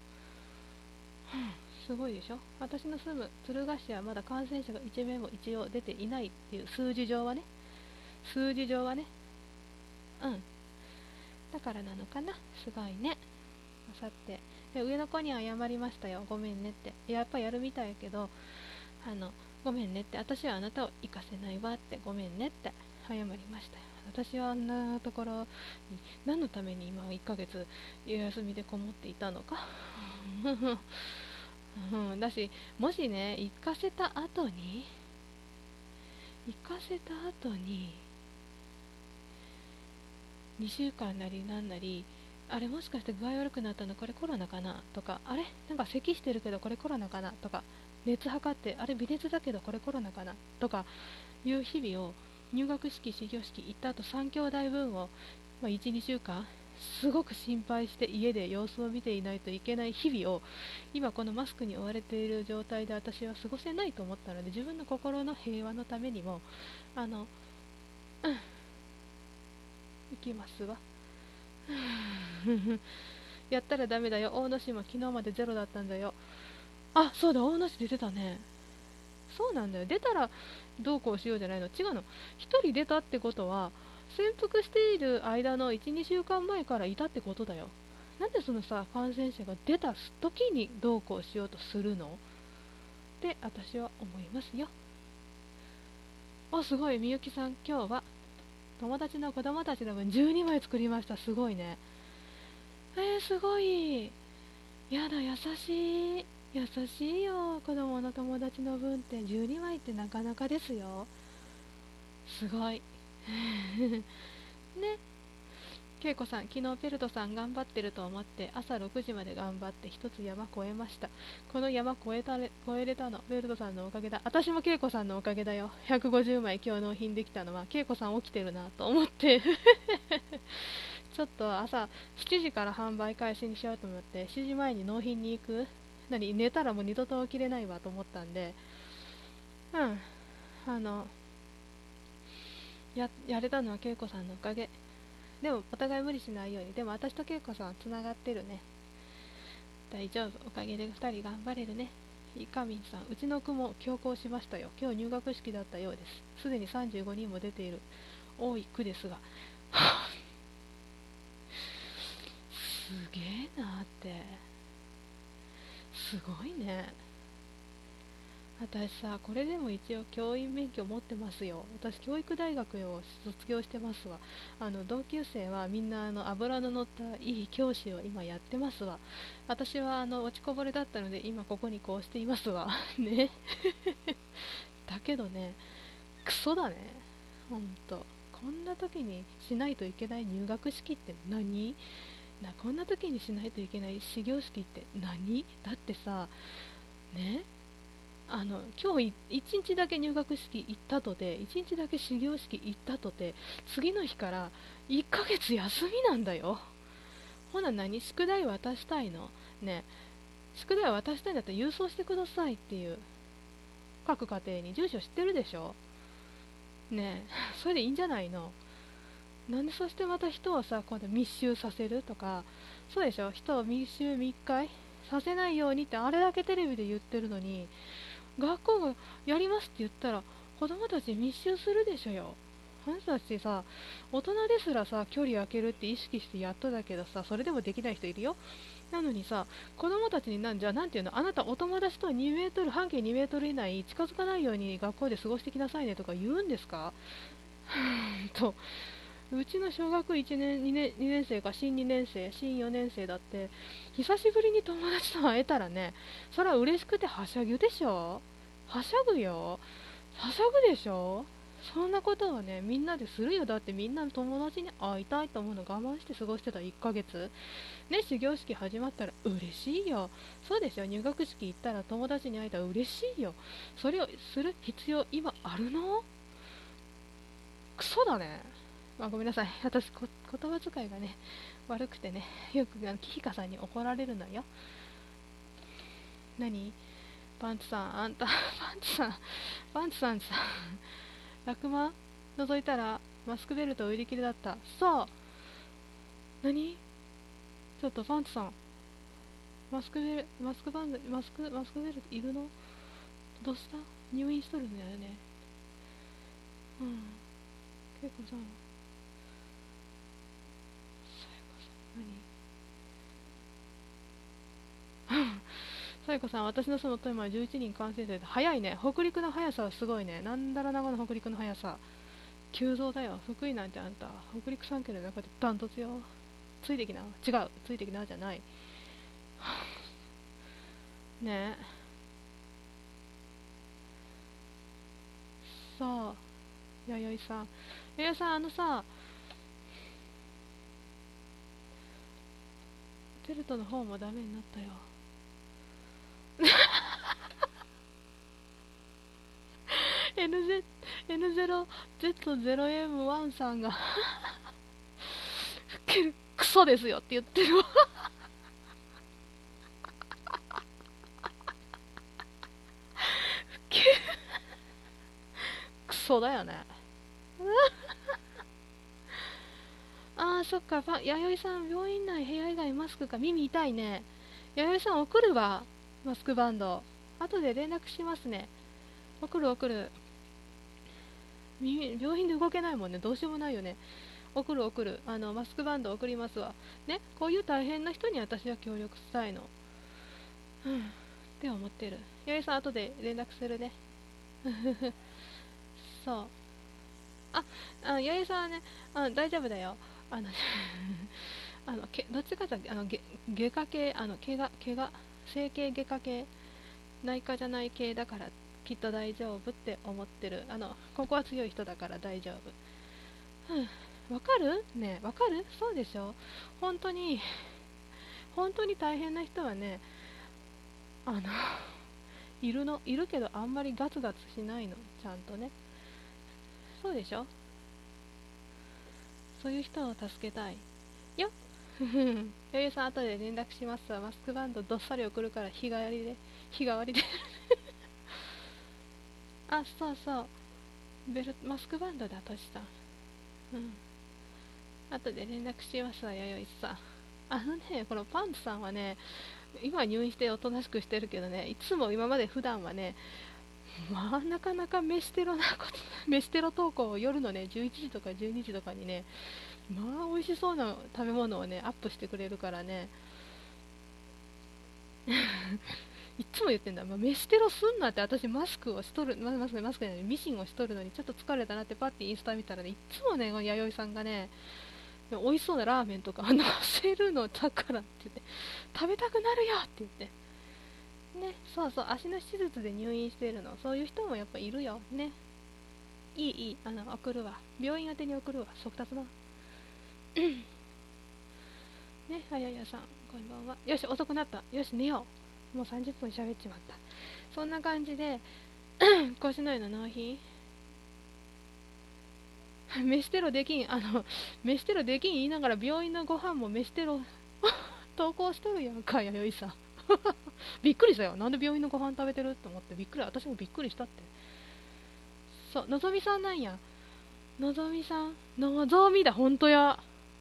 すごいでしょ。私の住む敦賀市はまだ感染者がいちめいも一応出ていないっていう数字上はね。数字上はね。うん。だからなのかな。すごいね。あさって。で、上の子に謝りましたよ。ごめんねって。やっぱやるみたいやけど、あの、ごめんねって。私はあなたを行かせないわって。ごめんねって謝りましたよ。私はあんなところに何のために今いっかげつ休みでこもっていたのか。うん、だし、もしね、行かせた後に、行かせた後に、にしゅうかんなりなんなり、あれもしかして具合悪くなったのこれコロナかなとか、あれなんか咳してるけどこれコロナかなとか、熱測ってあれ微熱だけどこれコロナかなとかいう日々を、入学式始業式行った後さん兄弟分を、まあ、いち、にしゅうかんすごく心配して家で様子を見ていないといけない日々を、今このマスクに追われている状態で私は過ごせないと思ったので、自分の心の平和のためにも、あの、うん、行きますわ。やったらダメだよ。大野市も昨日までゼロだったんだよ。あ、そうだ、大野市出てたね。そうなんだよ。出たらどうこうしようじゃないの。違うの。ひとり出たってことは、潜伏している間のいち、にしゅうかんまえからいたってことだよ。なんでそのさ、感染者が出た時にどうこうしようとするのって私は思いますよ。あ、すごい。みゆきさん、今日は友達の子供たちの分じゅうにまい作りました。すごいね。えー、すごい。やだ、優しい。優しいよ。子供の友達の分ってじゅうにまいってなかなかですよ。すごい。ね。けいこさん、昨日ペルトさん頑張ってると思って朝ろくじまで頑張って一つ山越えました。この山越えたれ、越えれたのペルトさんのおかげだ。私もけいこさんのおかげだよ。ひゃくごじゅうまい今日納品できたのはけいこさん起きてるなと思ってちょっと朝しちじから販売開始にしようと思ってしちじまえに納品に行く。何、寝たらもう二度と起きれないわと思ったんで、うん、あのややれたのはけいこさんのおかげ。でもお互い無理しないように。でも私とけいこさんつながってるね。大丈夫、おかげでふたり頑張れるね。いかみんさん、うちの区も強行しましたよ。今日入学式だったようです。すでにさんじゅうごにんも出ている多い区ですがすげえなーって。すごいね。私さ、これでも一応教員免許持ってますよ。私、教育大学を卒業してますわ。あの同級生はみんなあの油の乗ったいい教師を今やってますわ。私はあの落ちこぼれだったので今ここにこうしていますわ。ね。 だけどね、クソだね、ほんと。こんな時にしないといけない入学式って何な、こんな時にしないといけない始業式って何だってさ、ね、あの今日いちにちだけ入学式行ったとて、いちにちだけ始業式行ったとて、次の日からいっかげつ休みなんだよ。ほな何、宿題渡したいのね。宿題渡したいんだったら郵送してくださいっていう、各家庭に住所知ってるでしょね。えそれでいいんじゃないの。なんでそしてまた人をさ、今度密集させるとか、そうでしょ、人を密集密会させないようにってあれだけテレビで言ってるのに、学校がやりますって言ったら子供たち密集するでしょよ。あなたたちさ、大人ですらさ、距離空けるって意識してやっとだけどさ、それでもできない人いるよ。なのにさ、子供たちになんじゃ、なんていうの、あなたお友達とにメートル、半径にメートル以内近づかないように学校で過ごしてきなさいねとか言うんですかと、うちの小学いちねん、にねん、にねん生か新にねん生、新よねん生だって、久しぶりに友達と会えたらね、それは嬉しくてはしゃぐでしょ。はしゃぐよ。はしゃぐでしょ。そんなことはね、みんなでするよ。だってみんなの友達に会いたいと思うの我慢して過ごしてたいっかげつ。ね、始業式始まったら嬉しいよ。そうですよ、入学式行ったら友達に会えたら嬉しいよ。それをする必要今あるの？クソだね。まあ、ごめんなさい。私こ、言葉遣いがね、悪くてね、よくあのキヒカさんに怒られるのよ。何パンツさん、あんた、パンツさん、パンツさんさ、ひゃくまん覗いたらマスクベルト売り切れだった。そう。何ちょっとパンツさん、マスクベル、マスクバンド、マスク、マスクベルトいるの？どうした？入院しとるんだよね。うん。結構さ、何さやこさん、私のその富はじゅういちにん感染者で、早いね。北陸の速さはすごいね。なんだら長の北陸の速さ。急増だよ。福井なんてあんた、北陸さん県の中でダントツよ。ついてきな。違う。ついてきなじゃない。ねえ。さあ、弥生さん。弥生さん、あのさ、ベルトの方もダメになったよ。エヌゼロゼットゼロエムワン さんがクソですよって言ってるわクソだよね。あーそっか、弥生さん、病院内部屋以外マスクか。耳痛いね。弥生さん送るわ、マスクバンド。後で連絡しますね。送る送る。耳病院で動けないもんね。どうしようもないよね。送る送る。あのマスクバンド送りますわね。こういう大変な人に私は協力したいの。うんって思ってる。弥生さん、後で連絡するね。そう。あ、あ、弥生さんはね、あ、大丈夫だよ。あのあのけどっちかというとあの外外科系、あの怪我怪我整形外科系、内科じゃない系だからきっと大丈夫って思ってる。あのここは強い人だから大丈夫。うん、わかるね。わかる。そうでしょ。本当に本当に大変な人はね、あのいるの、いるけどあんまりガツガツしないの。ちゃんとね。そうでしょ。そういう人を助けたいよ。余裕さん、後で連絡しますわ。マスクバンドどっさり送るから日替わりで、日替わりであ、そうそう。ベルマスクバンドだとした。うん。後で連絡しますわ、弥生さん。あのね、このパンツさんはね、今入院しておとなしくしてるけどね、いつも今まで普段はね、まあなかなか飯テロなこと、飯テロ投稿を夜のね、じゅういちじとかじゅうにじとかにね、まあ美味しそうな食べ物をね、アップしてくれるからね、いつも言ってんだ、まあ、飯テロすんなって。私マスクをしとる、マスクマスクじゃない、ミシンをしとるのにちょっと疲れたなってパッてインスタ見たらね、いつもね、この弥生さんがね、美味しそうなラーメンとか載せるのだからって言って、食べたくなるよって言って、 ね、そうそう、足の手術で入院してるの、そういう人もやっぱいるよね。いいいい、あの送るわ、病院宛てに送るわ、速達な。ね、あややさんこんばんは。よし、遅くなった、よし寝よう、もうさんじゅっぷん喋っちまった。そんな感じで腰の上の納品飯テロできん、あの飯テロできん言いながら病院のご飯も飯テロ投稿しとるやんか、やよいさんびっくりしたよ、なんで病院のご飯食べてるって思ってびっくり、私もびっくりしたって。そう、のぞみさんなんや、のぞみさん、のぞみだ、ほんとや。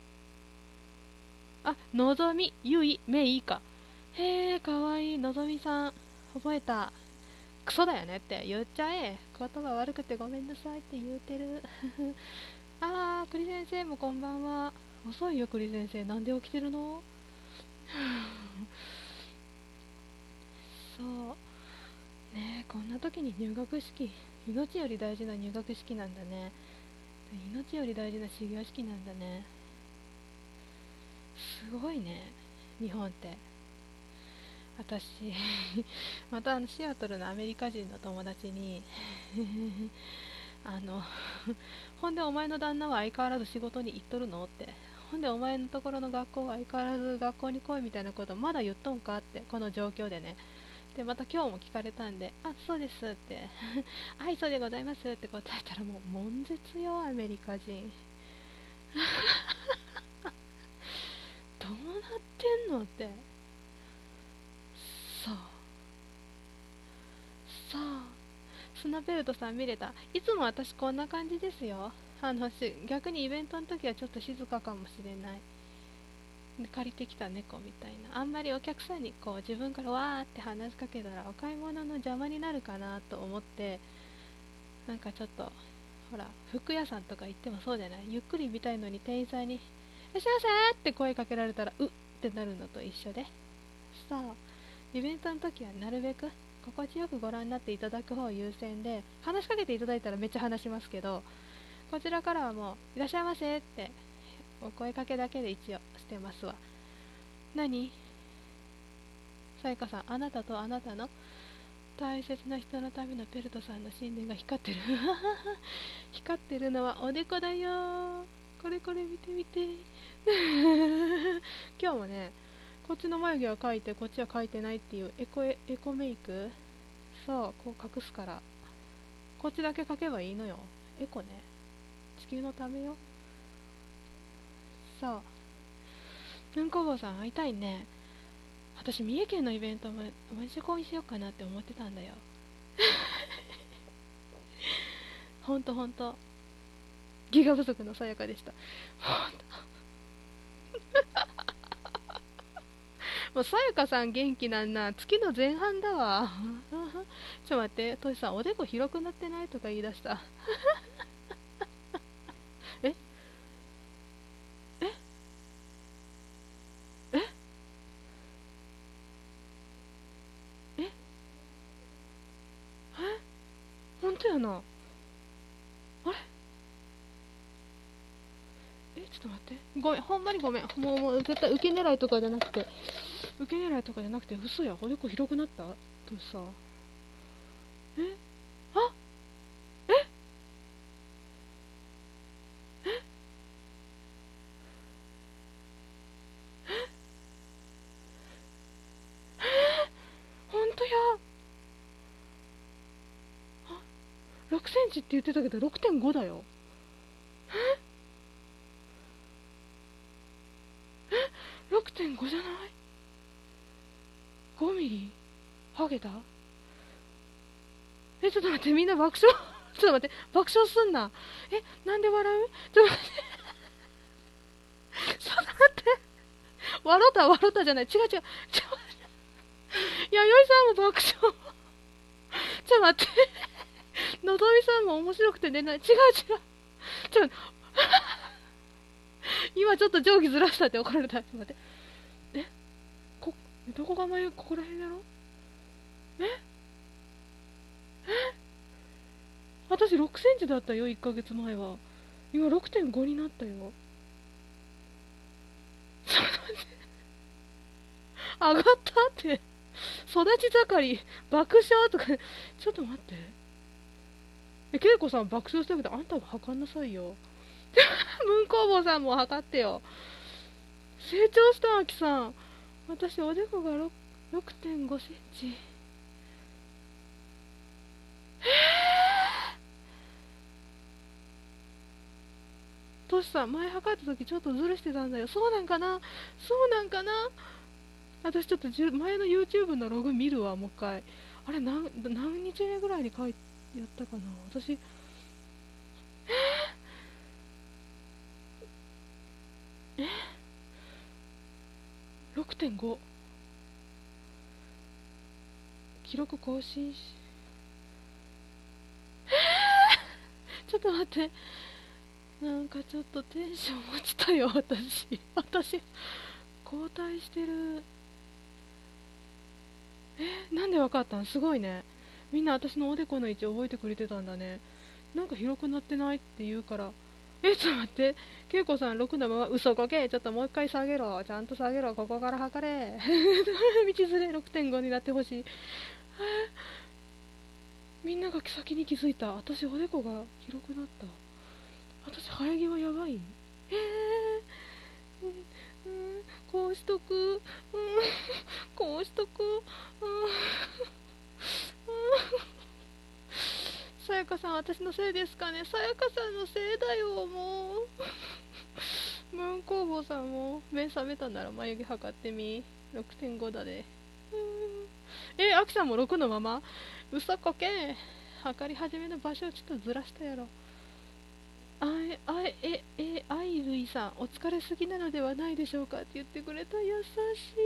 あ、のぞみ、ゆい、めいか。へえ、かわいい、のぞみさん。覚えた。クソだよねって言っちゃえ。言葉悪くてごめんなさいって言うてる。あー、栗先生もこんばんは。遅いよ、栗先生。なんで起きてるの？そう。ねえ、こんな時に入学式。命より大事な入学式なんだね。命より大事な始業式なんだね。すごいね、日本って。私またあのシアトルのアメリカ人の友達にあのほんでお前の旦那は相変わらず仕事に行っとるのって、ほんでお前のところの学校は相変わらず学校に来いみたいなことまだ言っとんかって、この状況でね。でまた今日も聞かれたんで、あ、そうですってはいそうでございますって答えたら、もう悶絶よアメリカ人どうなってんのって。そうそう、スナペルトさん見れた。いつも私こんな感じですよ。あのし逆にイベントの時はちょっと静かかもしれない。で借りてきた猫みたいな、あんまりお客さんにこう自分からわーって話しかけたらお買い物の邪魔になるかなと思って、なんかちょっとほら服屋さんとか行ってもそうじゃない、ゆっくり見たいのに店員さんにいらっしゃいませって声かけられたらうってなるのと一緒で、さあイベントの時はなるべく心地よくご覧になっていただく方優先で、話しかけていただいたらめっちゃ話しますけど、こちらからはもういらっしゃいませってお声かけだけで一応してますわ。何さやかさん、あなたとあなたの大切な人のためのペルトさんの信念が光ってる光ってるのはおでこだよ、これこれ見てみて今日もね、こっちの眉毛は描いてこっちは描いてないっていうエコエコメイク。そう、こう隠すから、こっちだけ描けばいいのよ。エコね、地球のためよ。そう、うんこ坊さん会いたいね。私三重県のイベントも同じ込みしようかなって思ってたんだよほんとほんと、ギガ不足のさやかでした。ほんともうさやかさん元気なんな、月の前半だわちょっと待って、トシさんおでこ広くなってないとか言い出したえええええほんとやな。あれえ、ちょっと待って、ごめん、ほんまにごめん、もうもう絶対受け狙いとかじゃなくて、受け狙いとかじゃなくて嘘や、おでこ広くなった。どうさ、えあえほんとや、ろくセンチって言ってたけどろくてんごだよ。ろくてんごじゃない？ ご ミリハゲた。え、ちょっと待って、みんな爆笑ちょっと待って、爆笑すんな。え、なんで笑う？ちょっと待ってちょっと待って、笑った笑ったじゃない、違う違う、ちょっと待って、弥生さんも爆笑ちょっと待ってのぞみさんも面白くて寝ない、違う違う、ちょっと今ちょっと定規ずらしたって怒られた。ちょっと待って、えこどこが眉、ここら辺だろ。え私ろくセンチだったよいっかげつまえは。今 ろくてんご になったよ。ちょっと待って、上がったって育ち盛り爆笑とかちょっと待って、え、けいこさん爆笑したけどあんたも測んなさいよムン工房さんも測ってよ。成長したあきさん。私おでこが ろくてんごセンチ。トシさん、前測った時ちょっとずるしてたんだよ。そうなんかな、そうなんかな。私ちょっとじゅ前の YouTube のログ見るわ、もう一回。あれ何、何日目ぐらいに書いやったかな私。えー、え ろくてんご 記録更新し、ちょっと待って、なんかちょっとテンション落ちたよ、私。私、後退してる。え、なんでわかったん？すごいね。みんな私のおでこの位置覚えてくれてたんだね。なんか広くなってないって言うから。え、ちょっと待って。けいこさんろくのまま嘘こけ。ちょっともう一回下げろ。ちゃんと下げろ。ここから測れ。道連れ ろくてんご になってほしい。みんなが先に気づいた。私おでこが広くなった。私生え際やばい。えー、うん、うん、こうしとく、うん、こうしとく、うん、さやかさん、私のせいですかね。さやかさんのせいだよ、もう。ムーン工房さんも目覚めたなら眉毛測ってみ。ろくてんごだで。うん、え、あきさんもろくのまま？嘘こけ。測り始めの場所をちょっとずらしたやろ。あい、あい、え、え、アイルイさん、お疲れすぎなのではないでしょうかって言ってくれた。優しい。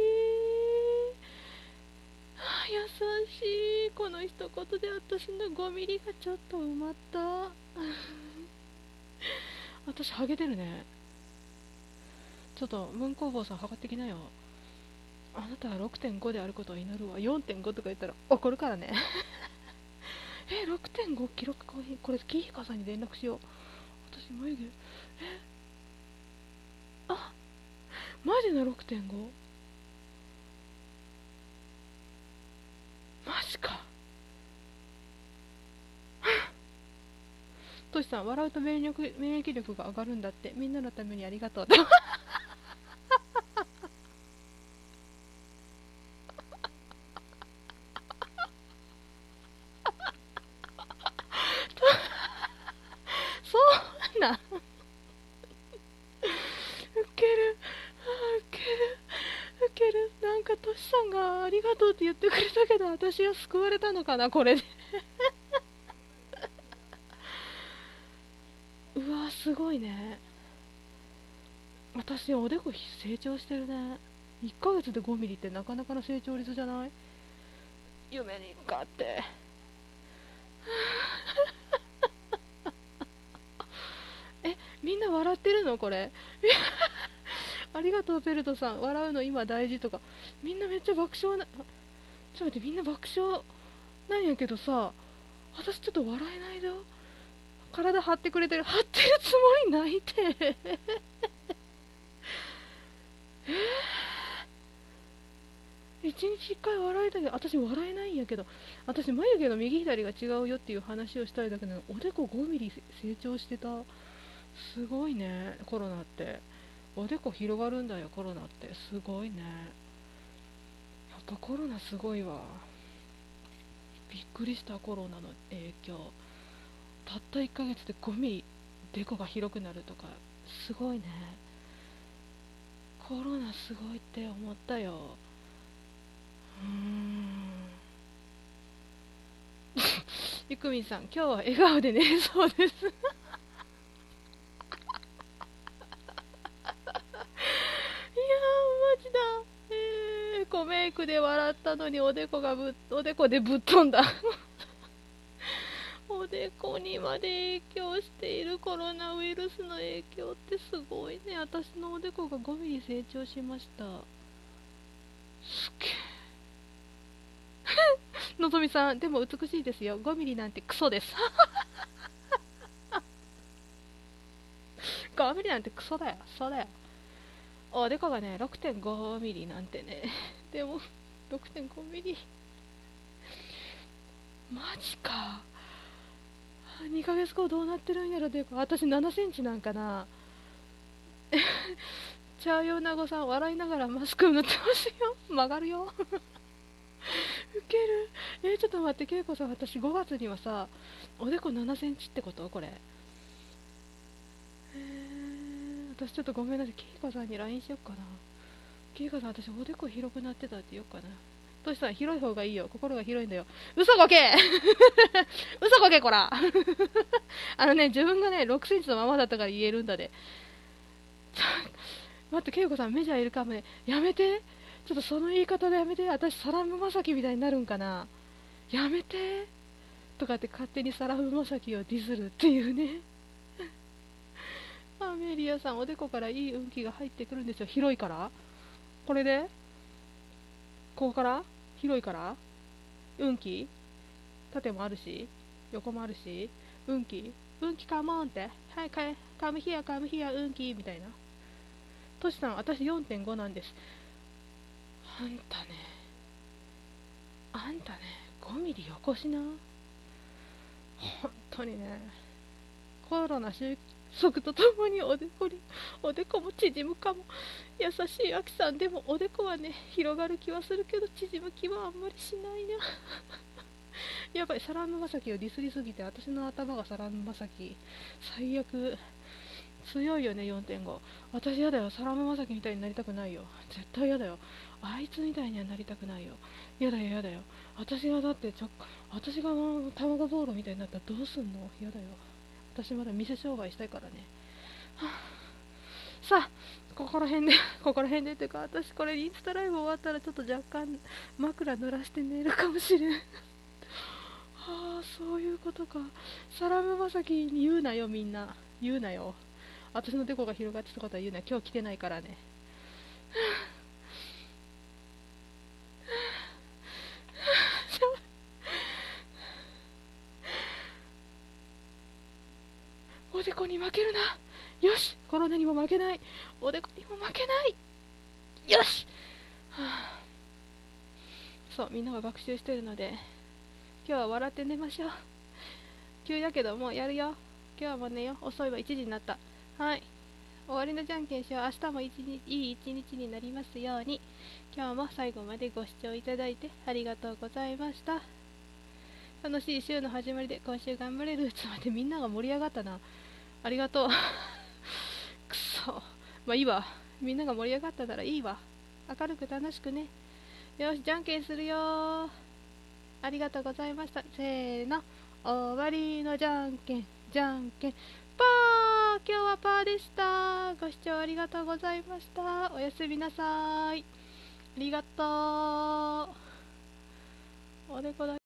はあ、優しい。この一言で私のごミリがちょっと埋まった。私、ハゲてるね。ちょっと、ムン工房さん測ってきなよ。あなたは ろくてんご であることを祈るわ。よんてんご とか言ったら怒るからね。え、ろくてんご 記録更新。これ、キーヒカさんに連絡しよう。私、眉毛。え、あ、マジの ろくてんご？ マジか。トシさん、笑うと免疫力、免疫力が上がるんだって。みんなのためにありがとう。そうなん。ウケる。あー、ウケる。ウケる。なんかトシさんがありがとうって言ってくれたけど、私は救われたのかな、これで。うわ、すごいね。私、おでこ成長してるね。いっかげつでごミリってなかなかの成長率じゃない？夢に向かって。え、みんな笑ってるのこれ。ありがとう、ペルトさん。笑うの今大事とか。みんなめっちゃ爆笑な、ちょっと待って、みんな爆笑なんやけどさ、私ちょっと笑えないよ。体張ってくれてる。張ってるつもりないって。一日一回笑いたいけど、私笑えないんやけど、私眉毛の右左が違うよっていう話をしたいだけなのに、おでこごミリ成長してた。すごいね、コロナって。おでこ広がるんだよ、コロナって。すごいね。やっぱコロナすごいわ。びっくりした、コロナの影響。たったいっかげつでごミリでこが広くなるとか、すごいね。コロナすごいって思ったよ。うーん。ゆくみんさん、今日は笑顔で寝れそうです。いやー、マジだ。えー、コメイクで笑ったのにおでこがぶっ、おでこでぶっ飛んだ。おでこにまで影響しているコロナウイルスの影響ってすごいね。私のおでこがごミリ成長しました。すっげー。のぞみさん、でも美しいですよ。ごミリなんてクソです。ごミリなんてクソだよ。そうだよ。おでこがね、ろくてんごミリなんてね。でも、 ろくてんごミリ。マジか。にかげつごどうなってるんやろ。で私ななセンチなんかな。チャーヨーナゴさん笑いながらマスク塗ってますよ。曲がるよ。ウケる。えー、ちょっと待って、けいこさん、私ごがつにはさ、おでこななセンチってことこれ。えー、私ちょっとごめんなさい。けいこさんに ライン しよっかな。けいこさん、私おでこ広くなってたって言おうかな。トシさん、広い方がいいよ。心が広いんだよ。嘘こけ嘘こけこらあのね、自分がね、ろくセンチのままだったから言えるんだで。待って、けいこさん、メジャーいるかもね。やめて。ちょっとその言い方でやめて。私、サラムマサキみたいになるんかな。やめて。とかって勝手にサラムマサキをディスるっていうね。アメリアさん、おでこからいい運気が入ってくるんですよ。広いからこれでここから広いから運気縦もあるし、横もあるし、運気運気カモンって。はい、カムヒア、カムヒア、運気みたいな。トシさん、私 よんてんご なんです。あんたね、あんたね、ごミリよこしな。本当にね、コロナ収束とともにおでこに、おでこも縮むかも。優しいアキさん、でもおでこはね、広がる気はするけど、縮む気はあんまりしないな。やばい、サランムマサキをディスりすぎて、私の頭がサランムマサキ。最悪。強いよね、よんてんご。私やだよ、サラムマサキみたいになりたくないよ。絶対やだよ。あいつみたいにはなりたくないよ。やだよ、やだよ。私がだってちょ、私が卵ボーロみたいになったらどうすんの。やだよ。私まだ店商売したいからね。はあ、さあ、ここら辺で、ここら辺でっていうか、私これインスタライブ終わったらちょっと若干枕濡らして寝るかもしれん。はあ、そういうことか。サラムマサキに言うなよ、みんな。言うなよ。私のデコが広がってたことは言うな。今日来てないからね。おでこに負けるな。よし、コロナにも負けない。おでこにも負けない。よし、はあ、そう、みんなが学習してるので、今日は笑って寝ましょう。急やけどもうやるよ。今日はもう寝よう。遅いわ、いちじになった。はい。終わりのじゃんけんしよう。明日も一日いい一日になりますように。今日も最後までご視聴いただいてありがとうございました。楽しい週の始まりで今週頑張れる。ちょっと待って、みんなが盛り上がったな。ありがとう。くそ。まあいいわ。みんなが盛り上がったならいいわ。明るく楽しくね。よし、じゃんけんするよ。ありがとうございました。せーの。終わりのじゃんけん、じゃんけん。パー。今日はパーでした。ご視聴ありがとうございました。おやすみなさい。ありがとう。おでこだ